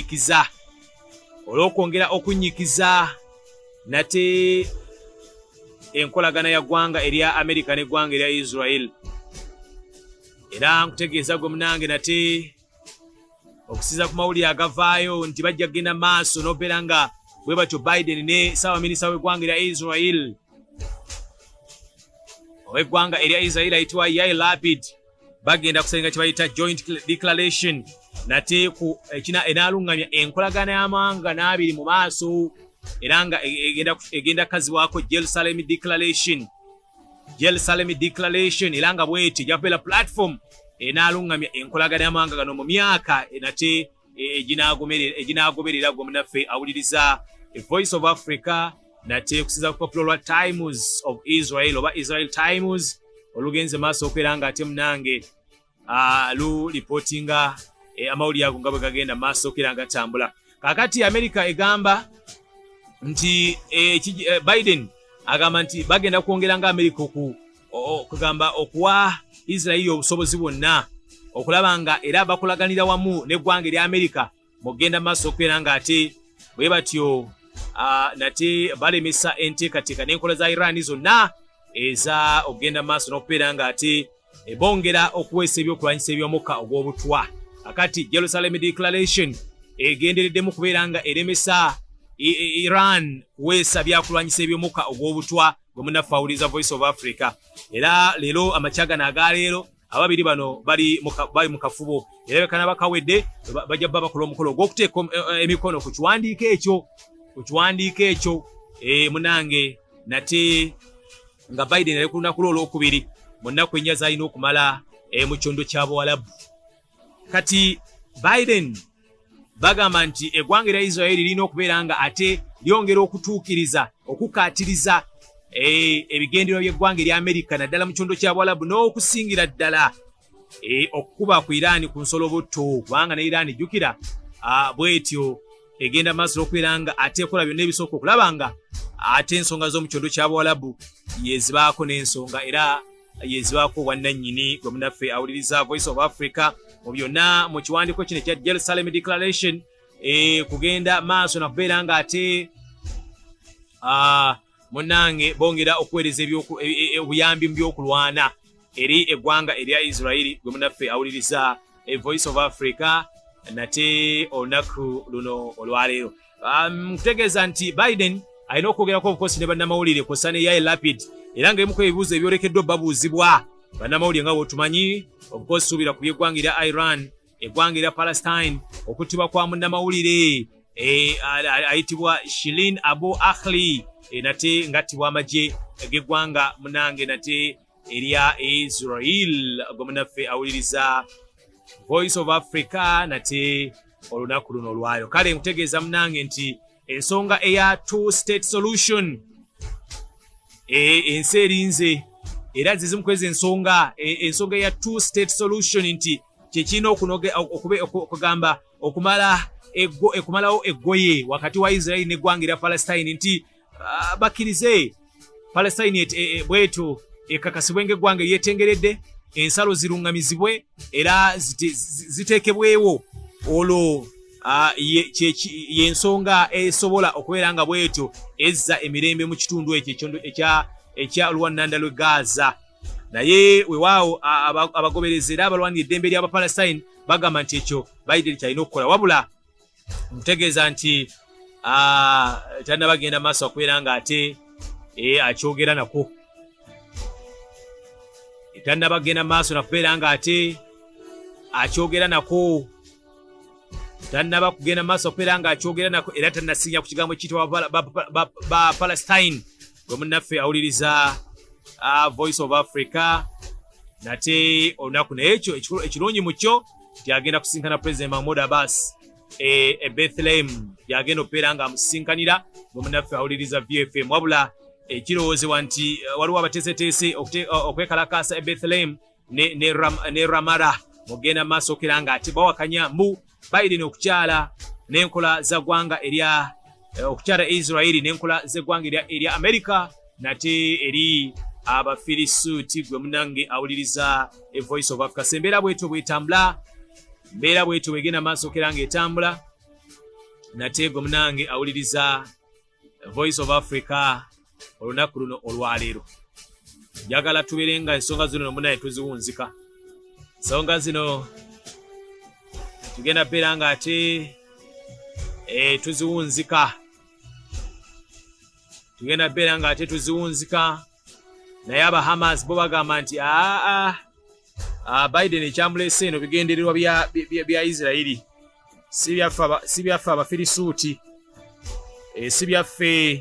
okunnyikiza nate enkolagana ya ggwanga erya Amerika n'eggwanga erya Israel era nkutegeeza gwe munange nate okusiza ku mawulire agavaayo nti bajja kugenda maaso n'obeera nga bwe batyo Biden ne Ssaabaminisita w'eggwanga erya Israel ow'eggwanga erya Israel ayitibwa Yair Lapid bagenda kusenga kye bayita joint declaration nate ku enaalungamya enkolagana y'amawanga n'abiri mu maaso era nga egenda kazibwako Jerusalem declaration era nga bweti ejja kubeera platform enaalungamya enkolagana y'amawanga gano mu myaka nate eginaagoberera gwe munaffe awuliriza Voice of Africa nate kusinza ku Popular Times of Israel oba Israel Times olugenze maaso okubeera nga ate munange luripootinga amawulire ago nga bwe gagenda maaso okubeera nga gatambula. Kakati America egamba nti Biden agamba nti bagenda kwongera nga America okugamba okuwa Israel obusobozi bwonna okulaba nga era bakulaganira wamu n'eggwanga erya America mu kugenda maaso okubeera nga ate bwe batyo nate balemesa enteekateeka n'enkola za Iran zonna eza okugenda maaso n'okubeera nga ate bongera okuweesa ebyokulwanyisa eby'omukka ogw'obutwa. Akati Jerusalem Declaration egendereddemu kubeera nga eremesa Iran kuweesa byakulwanyisa eby'omukka ogw'obutwa gwe munnaffe awuliriza Voice of Africa. Era leero amakyaga n'agaleero ababiri bano bali mu kafubo. Erabika n'abakawedde bajja bba bakola omukolo ogw'okuteeka emikono ku kiwandiiko ekyo. Munange nate nga Biden ali ku lunaku lwe olwokubiri mu nnaku ennya z'alina okumala mu kyondo ky'Abawalabu. Kati Biden bagamba nti eggwanga erya Israeli lirina okubeera nga ate lyongera okukaatiriza ebigendererwa by'eggwanga erya Amerika naddala mu kyondo ky'Abawalabu n'okusingira ddala okukuba ku Iran ku nsolobotto, kubanga ne Iran jjukira bw'etyo egenda maaso n'okubeera nga ate ekola byonna ebisooka okulaba nga ate ensonga z'omu kyondo ky'Abawalabu yezibaako n'ensonga era yezibaako bwannannyini gwe munnaffe awuliriza Voice of Africa mu byonna mu kiwandiiko kino ekya Jerusalem Declaration kugenda maaso nakubeera nga ate munnange bongera okuweereza obuyambi mu byokulwana eri eggwanga erya Israeli gwe munnaffe awuliriza Voice of Africa nate olunaku luno olwaleero. Nkutegeeza nti Biden alina okwogerako obukosi ne bannamawulire kw'ossa ne Yair Lapid era ng'emu ku ebibuuzo ebyolekeddwa babuuzibwa bannamawulire nga bw'otumanyi obukosi suubira ku by'eggwanga erya Iran, eggwanga erya Palestine, okuttibwa kwa munnamawulire ayitibwa Shirin Abu Akleh nate ngattibwa amagye g'eggwanga munange nate erya Israel gwe munnaffe awuliriza Voice of Africa nate olunaku luno olwayo. Kale nkutegeeza munange nti ensonga eya two-state solution ensi erinze era zizimu kwezi ensonga eya two-state solution nti kyekirina okugamba okumalawo eggoye wakati wa Israeli n'eggwanga erya Palestine nti bakkirize Palestine bwetyo ekakasibwe ng'eggwanga eryetengeredde, ensalo ziruŋŋamizibwe era ziteekebwewo olwo y'ensonga esobola okubeera nga bwetyo ezza emirembe mu kitundu ekyo ekya oluwannanda lw'e Gaza. Naye weewaawo abagoberezi era abalwanira eddembe ly'Abapalestine bagamba nti ekyo Biden kyalina okukola, wabula nkutegeeza nti tannabagenda maaso okubeera nga ate akyogera nako. Tannabagenda maaso nakubeera nga ate akyogera nako. Tannaba kugenda maaso okubeera nga akyogera nako era tannasinya ku kigambo ekiyitibwa ba Palestine gwe munnaffe awuliriza Voice of Africa nate olunaku naye ekyo ekirungi mu kyo tyagenda kusinkana President Mahmoud Abbas Bethlehem yagenda okubeera nga amusinkanira gwe munnaffe awuliriza VFM, wabula ekirowoozebwa nti waliwo abateeseteese okwekalakaasa Bethlehem ne Ramala mugenda maaso okubeera nga ate bawakanya mbu Biden okukyala n'enkola za ggwanga erya okukyala Israeli n'enkola z'eggwanga erya America nate eri abafirisuuti gwe munange awuliriza Voice of Africa. Sembeera bwetyo bwetambula, mbeera bwetyo bwegenda maaso okubeera nga etambula nate gwe munange awuliriza Voice of Africa olunaku luno olwaleero. Njagala tubeere nga ensonga zino munaye tuziwunzika. Ensonga zino tugenda beera nga ate tuziwunzika. Tugenda beera nga ate tuziwunzika. Naye Hamas bo bagamba nti Biden ekyamuleese eno bigendererwa bya Israeli si byaffe abafirisuuti, si byaffe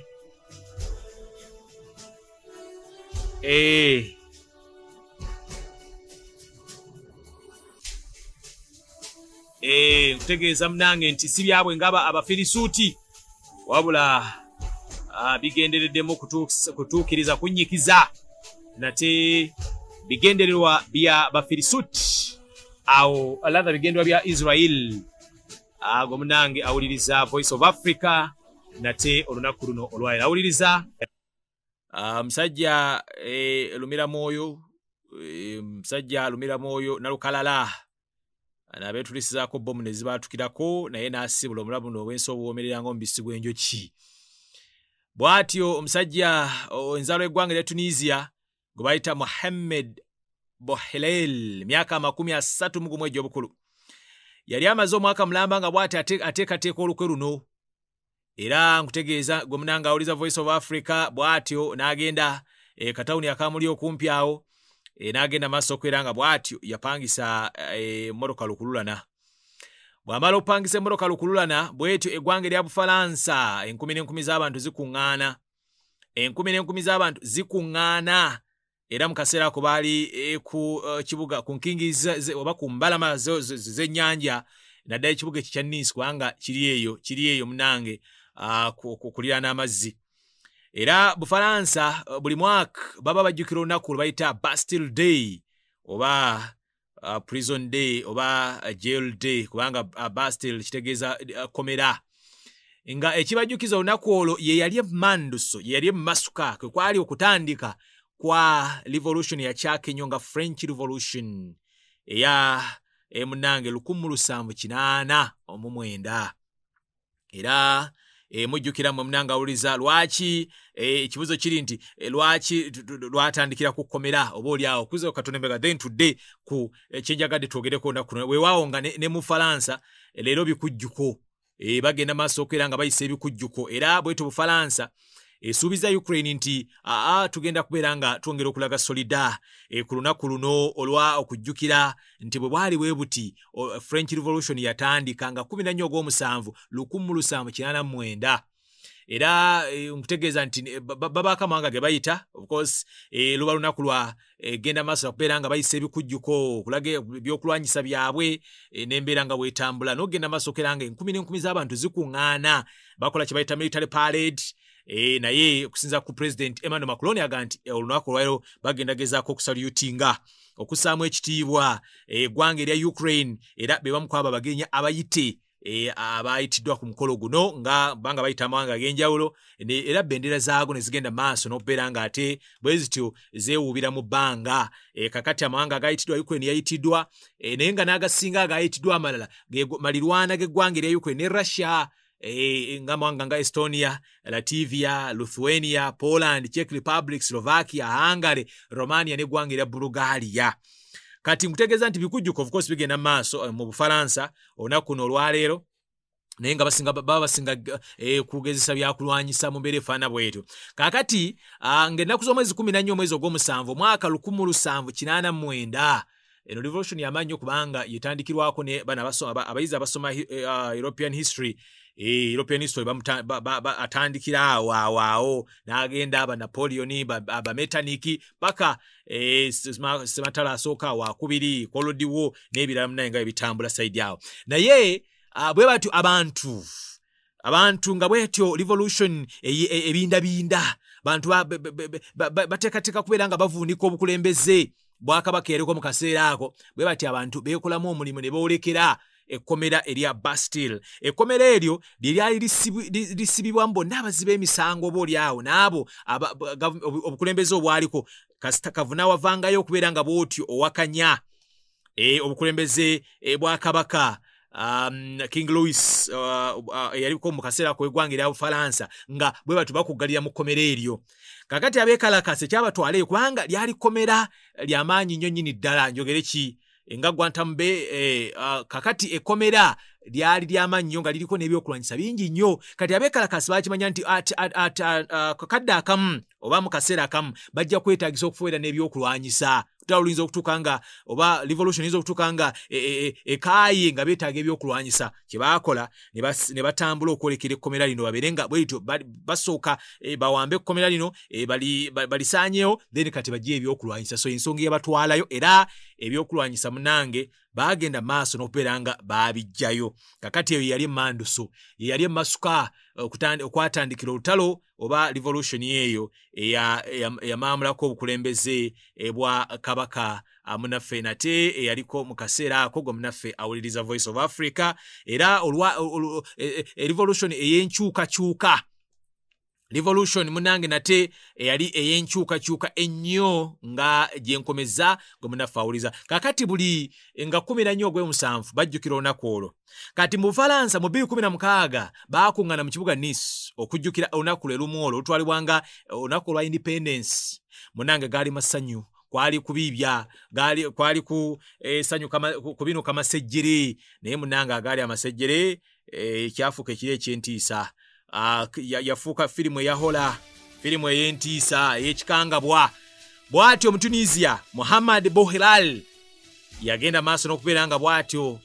nkutegeeza munange nti si byabwe ngaba abafirisuuti, wabula bigendereddemu kutuukiriza kunnyikiza nate bigendererwa bya bafirisuuti awo alatha bigendererwa bya Israel. Gwe munange awuliriza Voice of Africa nate olunaku luno olwaira awuliriza musajja lumira mwoyo, musajja lumira mwoyo nalukalala nabeetulisizaako bomu ne zibaatukirako naye n'asibula omulabu n'obwensi obuwoomerera ng'omubisi gw'enjoki. Bw'atyo omusajja enzalo y'eggwanga erya Tunisia gwe bayita Mohamed Bohelel myaka 30 mu mwezi obukulu yali amaze omwaka mulamba nga bwati ateekateeka olukwe luno era nkutegeeza gwe munanga awuliza Voice of Africa bwatyo n'agenda katawuni akamuli okumpi awo n'agenda maaso okwera nga bwatyo yapangisa mmoloka lukululana bw'amala opangisa emmoloka lukululana bwetyo eggwanga lya Bufalansa 10,000 z'abantu zikuŋŋaana 10,000 z'abantu zikuŋŋaana era mu kaseera ako baali ku kibuga ku nkingi oba ku mbalama z'ennyanja naddala ekibuga ekyo kya Nice kubanga kiri eyo munange kuliraana amazzi era Bufalansa buli mwaka baba bajjukira olunaku lwe bayita Bastille Day oba Prison Day oba Jail Day kubanga Bastille kitegeeza komera nga ekibajjukiza olunaku olwo ye yali emanduso ye yali emasuka kwe kwali okutandika kwa revolution ya Kyakenyo nga French Revolution eya munange 1789 era mujjukira mu munanga awuliza lwaki ekibuzo kiri nti lwaki lwatandikira kukomera oba oli awo kuza katonembe then today ku kyenjagadde twogereko naku weewaawo nga ne mu Falansa leero bikujjuko bagenda maaso okwera nga bayisa ebikujjuko era bwetu Bufalansa esuubiza Ukraine nti tugenda kubeera nga twongera okulaga solida ku lunaku luno olwa okujjukira nti bwe bwali bwe buti French Revolution yatandika nga 14 1789 era nkutegeeza nti babakamawanga ge bayita of course luba lunaku lwa genda maaso okubeera nga bayisa ebikujjuko okulaga ebyokulwanyisa byabwe n'embeera nga bwetambula n'ogenda maaso okera nga 10,000 z'abantu zikuŋŋaana bakola kye bayita military parade naye okusinza ku President Emmanuel Macron yaga nti olunaku lwalero bagenda gezaako okusalutinga okusaamu ekitiibwa eggwanga erya Ukraine era be bamu kwabo abagenya abayite abayitiddwa ku mukolo guno nga banga bayita amawanga ag'enjawulo era bendera zaago ne zigenda maaso n'okubeera nga ate bwe zityo zeewuubira mu bbanga kakati amawanga agayitiddwa Ukraine yayitiddwa naye nga n'agasinga agayitiddwa amalala malirwana g'eggwanga erya Ukraine ne Russia nga mawanga nga Estonia, Latvia, Lithuania, Poland, Czech Republic, Slovakia, Hungary, Romania n'eggwanga erya Bulgaria. Kati nkutegeeza nti bikujjuko of course bigenda maaso mu Bufalansa olunaku luno olwaleero naye nga baba basinga kugezesa byakulwanyisa mu mbeera efaana bwetyo. Kaakati ng'ennaku z'omwezi 14 omwezi ogw'omusanvu omwaka 1789 eno revolution y'amaanyi okubanga yetandikirwako ne bana abayizi abasoma European history atandikira awo n'agenda aba Napoleon aba Metternich paka sematala asooka wakubiri Cold War n'ebirala munaye nga ebitambula side yawo naye bwe batyo abantu nga bwetyo revolution ebindabinda bantu bateekateeka kubeera nga bavuunika obukulembeze bwakabaka eriko mu kaseera ako bwe bati abantu beekolamu omulimu ne boolekera ekkomera erya Bastille. Ekkomera eryo lyali lisibibwamu bonna abaziba emisango booli awo n'abo obukulembeze obwaliko kasita kavuna wavangayo okubeera nga bwotyo owakanya obukulembeze bwa kabaka King Louis yaliko mu kaseera kw'eggwanga erya Bufalansa nga bwe batu bakuggalira mu kkomera eryo. Kakati abeekalakase kyabatwala kubanga lyali kkomera ly'amaanyi nnyo nnyini ddala njogere ki nga Guantanamo Bay kakati ekkomera lyali ly'amaanyi nnyo nga liriko n'ebyokulwanyisa bingi nnyo. Kati abeekalakasi bakimanya nti kakadde akamu oba mu kaseera akamu bajja kwetaagisa okufuuyira n'ebyokulwanyisa tutawulinza okutuuka nga oba revolution yinza okutuuka nga ekaaye nga beetaaga ebyokulwanyisa kye baakola ne batambula okwolekera ekkomera lino babeere nga bwetyo basooka bawambe ekkomera lino balisaanyeewo then kati bajje ebyokulwanyisa so ensonga yabatwalayo era ebyokulwanyisa munange bagenda maaso n'okubeera nga baabijjayo. Kakati eyo yali emanduso yali emasuka okwatandikira olutalo oba revolution eyo eyamaamulako obukulembeze bwa kabaka munaffe nate eyaliko mu kaseera ako gwe munaffe awuliriza Voice of Africa era revolution ey'enkyukakyuka revolution munange nate yali ey'enkyukakyuka ennyo nga gyenkomeza gwe munaffe awuliza. Kakati buli nga 14 ogw'omusanvu bajjukira olunaku olwo. Kati mu Bufalansa mu 2016 baakuŋŋaana mu kibuga Nice okujjukira olunaku lwe lumu olwo olutwalibwanga olunaku lwa independence. Munange gaali masanyu kwali kubibya kwali ku sanyu kubino kamasejjere naye munanga agali amasejjere kyafuka ekire ekyentiisa yafuuka firimu eyahola firimu ey'entiisa ey'ekikangabwa bw'atyo Omutunisia Muhammad Bouhlal yagenda maaso n'okubeera nga bw'atyo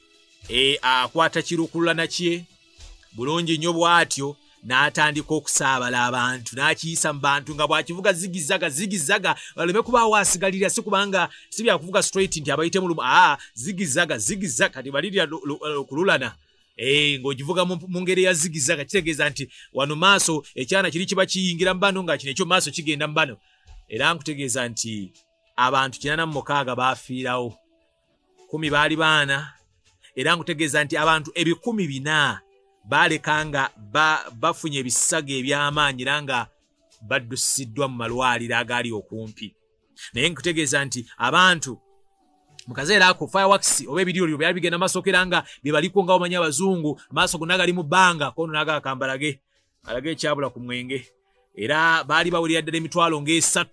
akwata kirukululana kye bulungi nnyo bw'atyo n'atandika okusaabala abantu n'akiyisa mu bantu nga bw'akivuga zigizaga baleme kubaawo asigalira si kubanga si byakuvuga straight nti abayitemu zigizaga kati balirya kululana ng'ogivuga mu ngeri ya zigizaga kitegeeza nti wano maaso ekyana kiri kiba kiyingira mu bano nga kino ekyo maaso kigenda mu bano era nkutegeeza nti abantu 86 baafiirawo 10 baali baana era nkutegeeza nti abantu 400 balekanga bafunye ebisago eby'amaanyi era nga baddusiddwa mu malwaliro agaali okumpi naye nkutegeeza nti abantu mu kaseera ako fireworks oba ebiriro byali bigenda maaso okera nga bye baliko nga omanyi abazungu maaso gonna gali mu bbanga kono n'agakamba alage ekyabula ku mwenge era baali bawulira ddala emitwalo nga3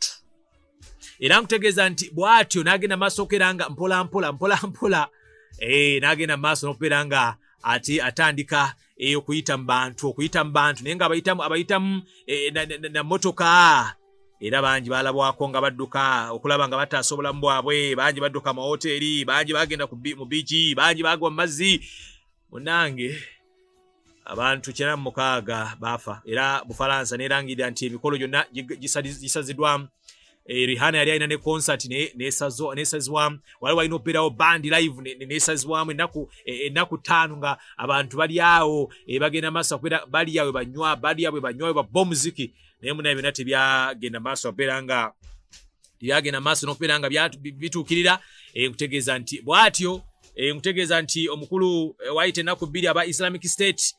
era nkutegeeza nti bw'atyo n'agenda maaso okera nga mpola n'agenda maaso n'okubeera nga ate atandika okuyita mu bantu naye nga abayitamu na motoka era bangi balabwako nga badduka okulaba nga bataasa obulamu bwabwe bangi badduka mu hoteri bangi bagenda mu biiki bangi bagwa mu mazzi munange abantu 96 baafa era Bufalansa nerangirira nti emikolo gyonna gisaziddwamu Rihanna yali alina ne concert nesazibwamu waliwo alina okubeerawo band live nesazibwamu ennaku 5 nga abantu bali awo bagenda maaso okubeera bali awo banywa babba omuziki naye munaye byonna tebyagenda maaso okubeera nga byagenda maaso n'okubeera nga bituukirira nkutegeeza nti bw'atyo nkutegeeza nti omukulu wayita ennaku 2 aba Islamic State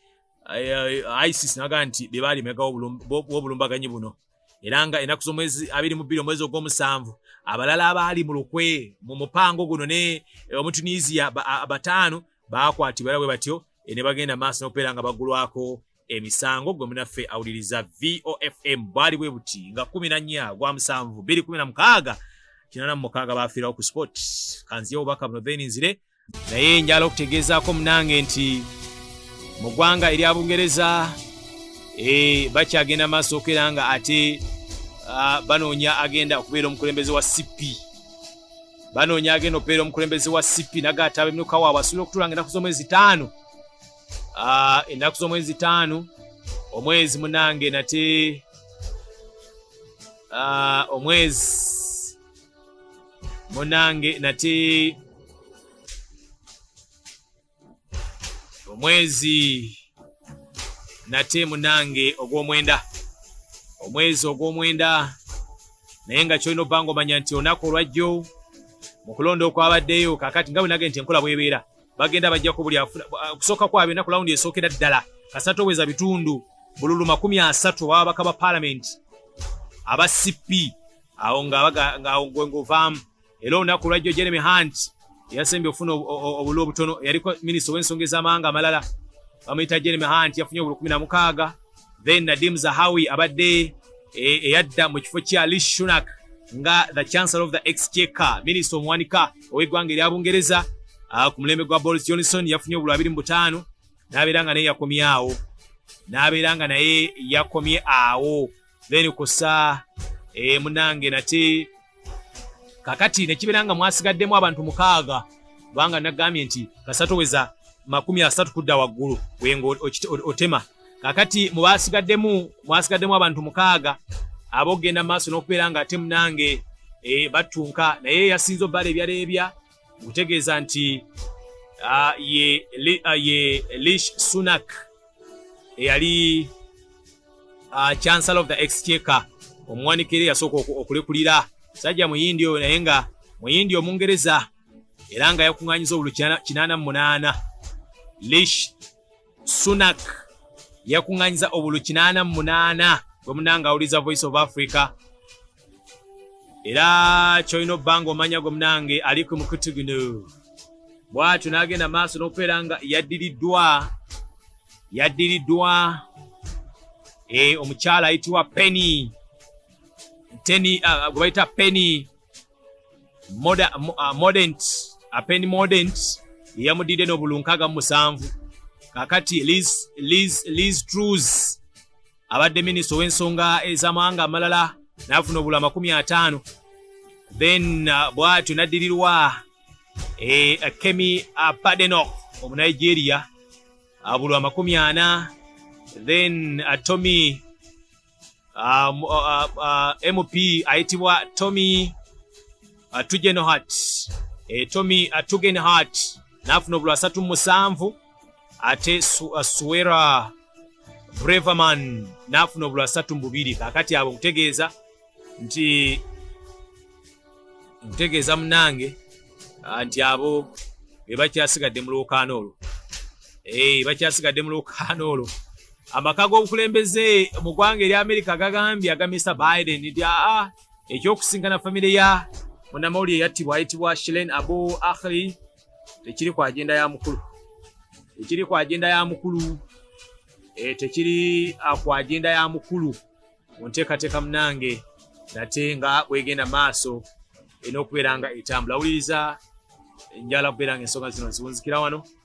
ISIS naga nti be baali megawo obulumbaganyi buno era nga ennaku z'omwezi 22 omwezi ogw'omusanvu abalala abaali mu lukwe mu mupango guno ne Omutunisia 5 baakwatibwa bwe batyo ne bagenda maaso n'okubeera nga bagulwako emisango gwe munaffe awuliriza VOFM bwali bwe buti nga 14 gwa musanvu 2016 86 baafiirawo ku sport kanziyo obubaka buno then nzire naye njala okutegeezaako munange nti mu ggwanga erya Bungereza bakyagenda maaso okera nga ate banoonya agenda okubeera omukulembeze wa CP nagata ab'emyuka waabwe asobola okutulanga ennaku z'omwezi 5 ennaku z'omwezi 5 omwezi munange nate omwezi munange nate omwezi nate munange omwezi ogw'omwenda naye nga kyolina obbanga omanya nti olunaku olwajjo mu kulonda okwabaddeyo kakati nga bwe nage nti enkola bwebeera bagenda bajjako buli kusooka kwabyo ennaku lawundi esookera ddala kasatu oweza bitundu bululu 30 wababaka ba parliament aba CP awo nga ng'ovaamu era olunaku olwajjo Jeremy Hunt yasembye ofuna obulu obutono yaliko minisita w'ensonga ez'amawanga amalala bamuyita Jeremy Hunt yafunye obulu 16 then Nadim Zahawi abadde eyadda mu kifo kya Rishi Sunak nga the chancellor of the exchequer minisita omuwanika ow'eggwanga erya Bungereza ku mulembe gwa Boris Johnson yafunye obulu 25 n'abeera nga naye yakomye awo then kusa munange nate kakati nekibeera nga mwasigaddemu abantu 6 kubanga nagambye nti kasatu weza 30 kudda waggulu wengo otema kakati mwasigaddemu abantu 6 abogenda maaso n'okubeera nga ate munange batunka naye yasinze obbala ebyalebya okutegeeza nti ye Rishi Sunak eyali chancellor of the exchequer omuwanikire yasooka okulekulira sajja muyindi oyo naye nga muyindi omungereza era nga yakuŋŋaanyiza obulu 88 Rishi Sunak yakuŋŋaanyiza obulu 88 gwe munanga awuliza Voice of Africa era kyolina obbanga omanya gwe munange aliko mukutu guno bw'atyo n'agenda maaso n'okubeera nga yaddiriddwa omukyala ayitibwa gwe bayita Penny Penny Mordent yamudide n'obulunkaga mu 7 kakati Liz Truss abadde minisita w'ensonga ez'amawanga amalala n'afuna obulwa 50. Then bw'atyo n'addirirwa Kemi Badenoch Omunigeria abulwa 40. Then Tommy MP ayitibwa Tommy Tugendhat n'afuna obulwa 37. Ate Suwera Braverman n'afuna obulwa 32. Kakati abo ntegeeza munange nti abo bebakyasigadde mu lwokaano olwo. Bakyasigadde mu lwokaano olwo. Amaka g'obukulembeze mu ggwanga erya America gagambye aga Mr. Biden nti ekyokusinkana famire ya munnamawulire yattibwa ayitibwa Shilen Abu Akhli tekiri ku agenda ya mukulu. Tekiri ku agenda ya mukulu mu nteekateeka munange nate nga bwegenda maaso ena okubeera nga etambula. Awuliriza enjala kubeera nga ensonga zino ziwunzikira wano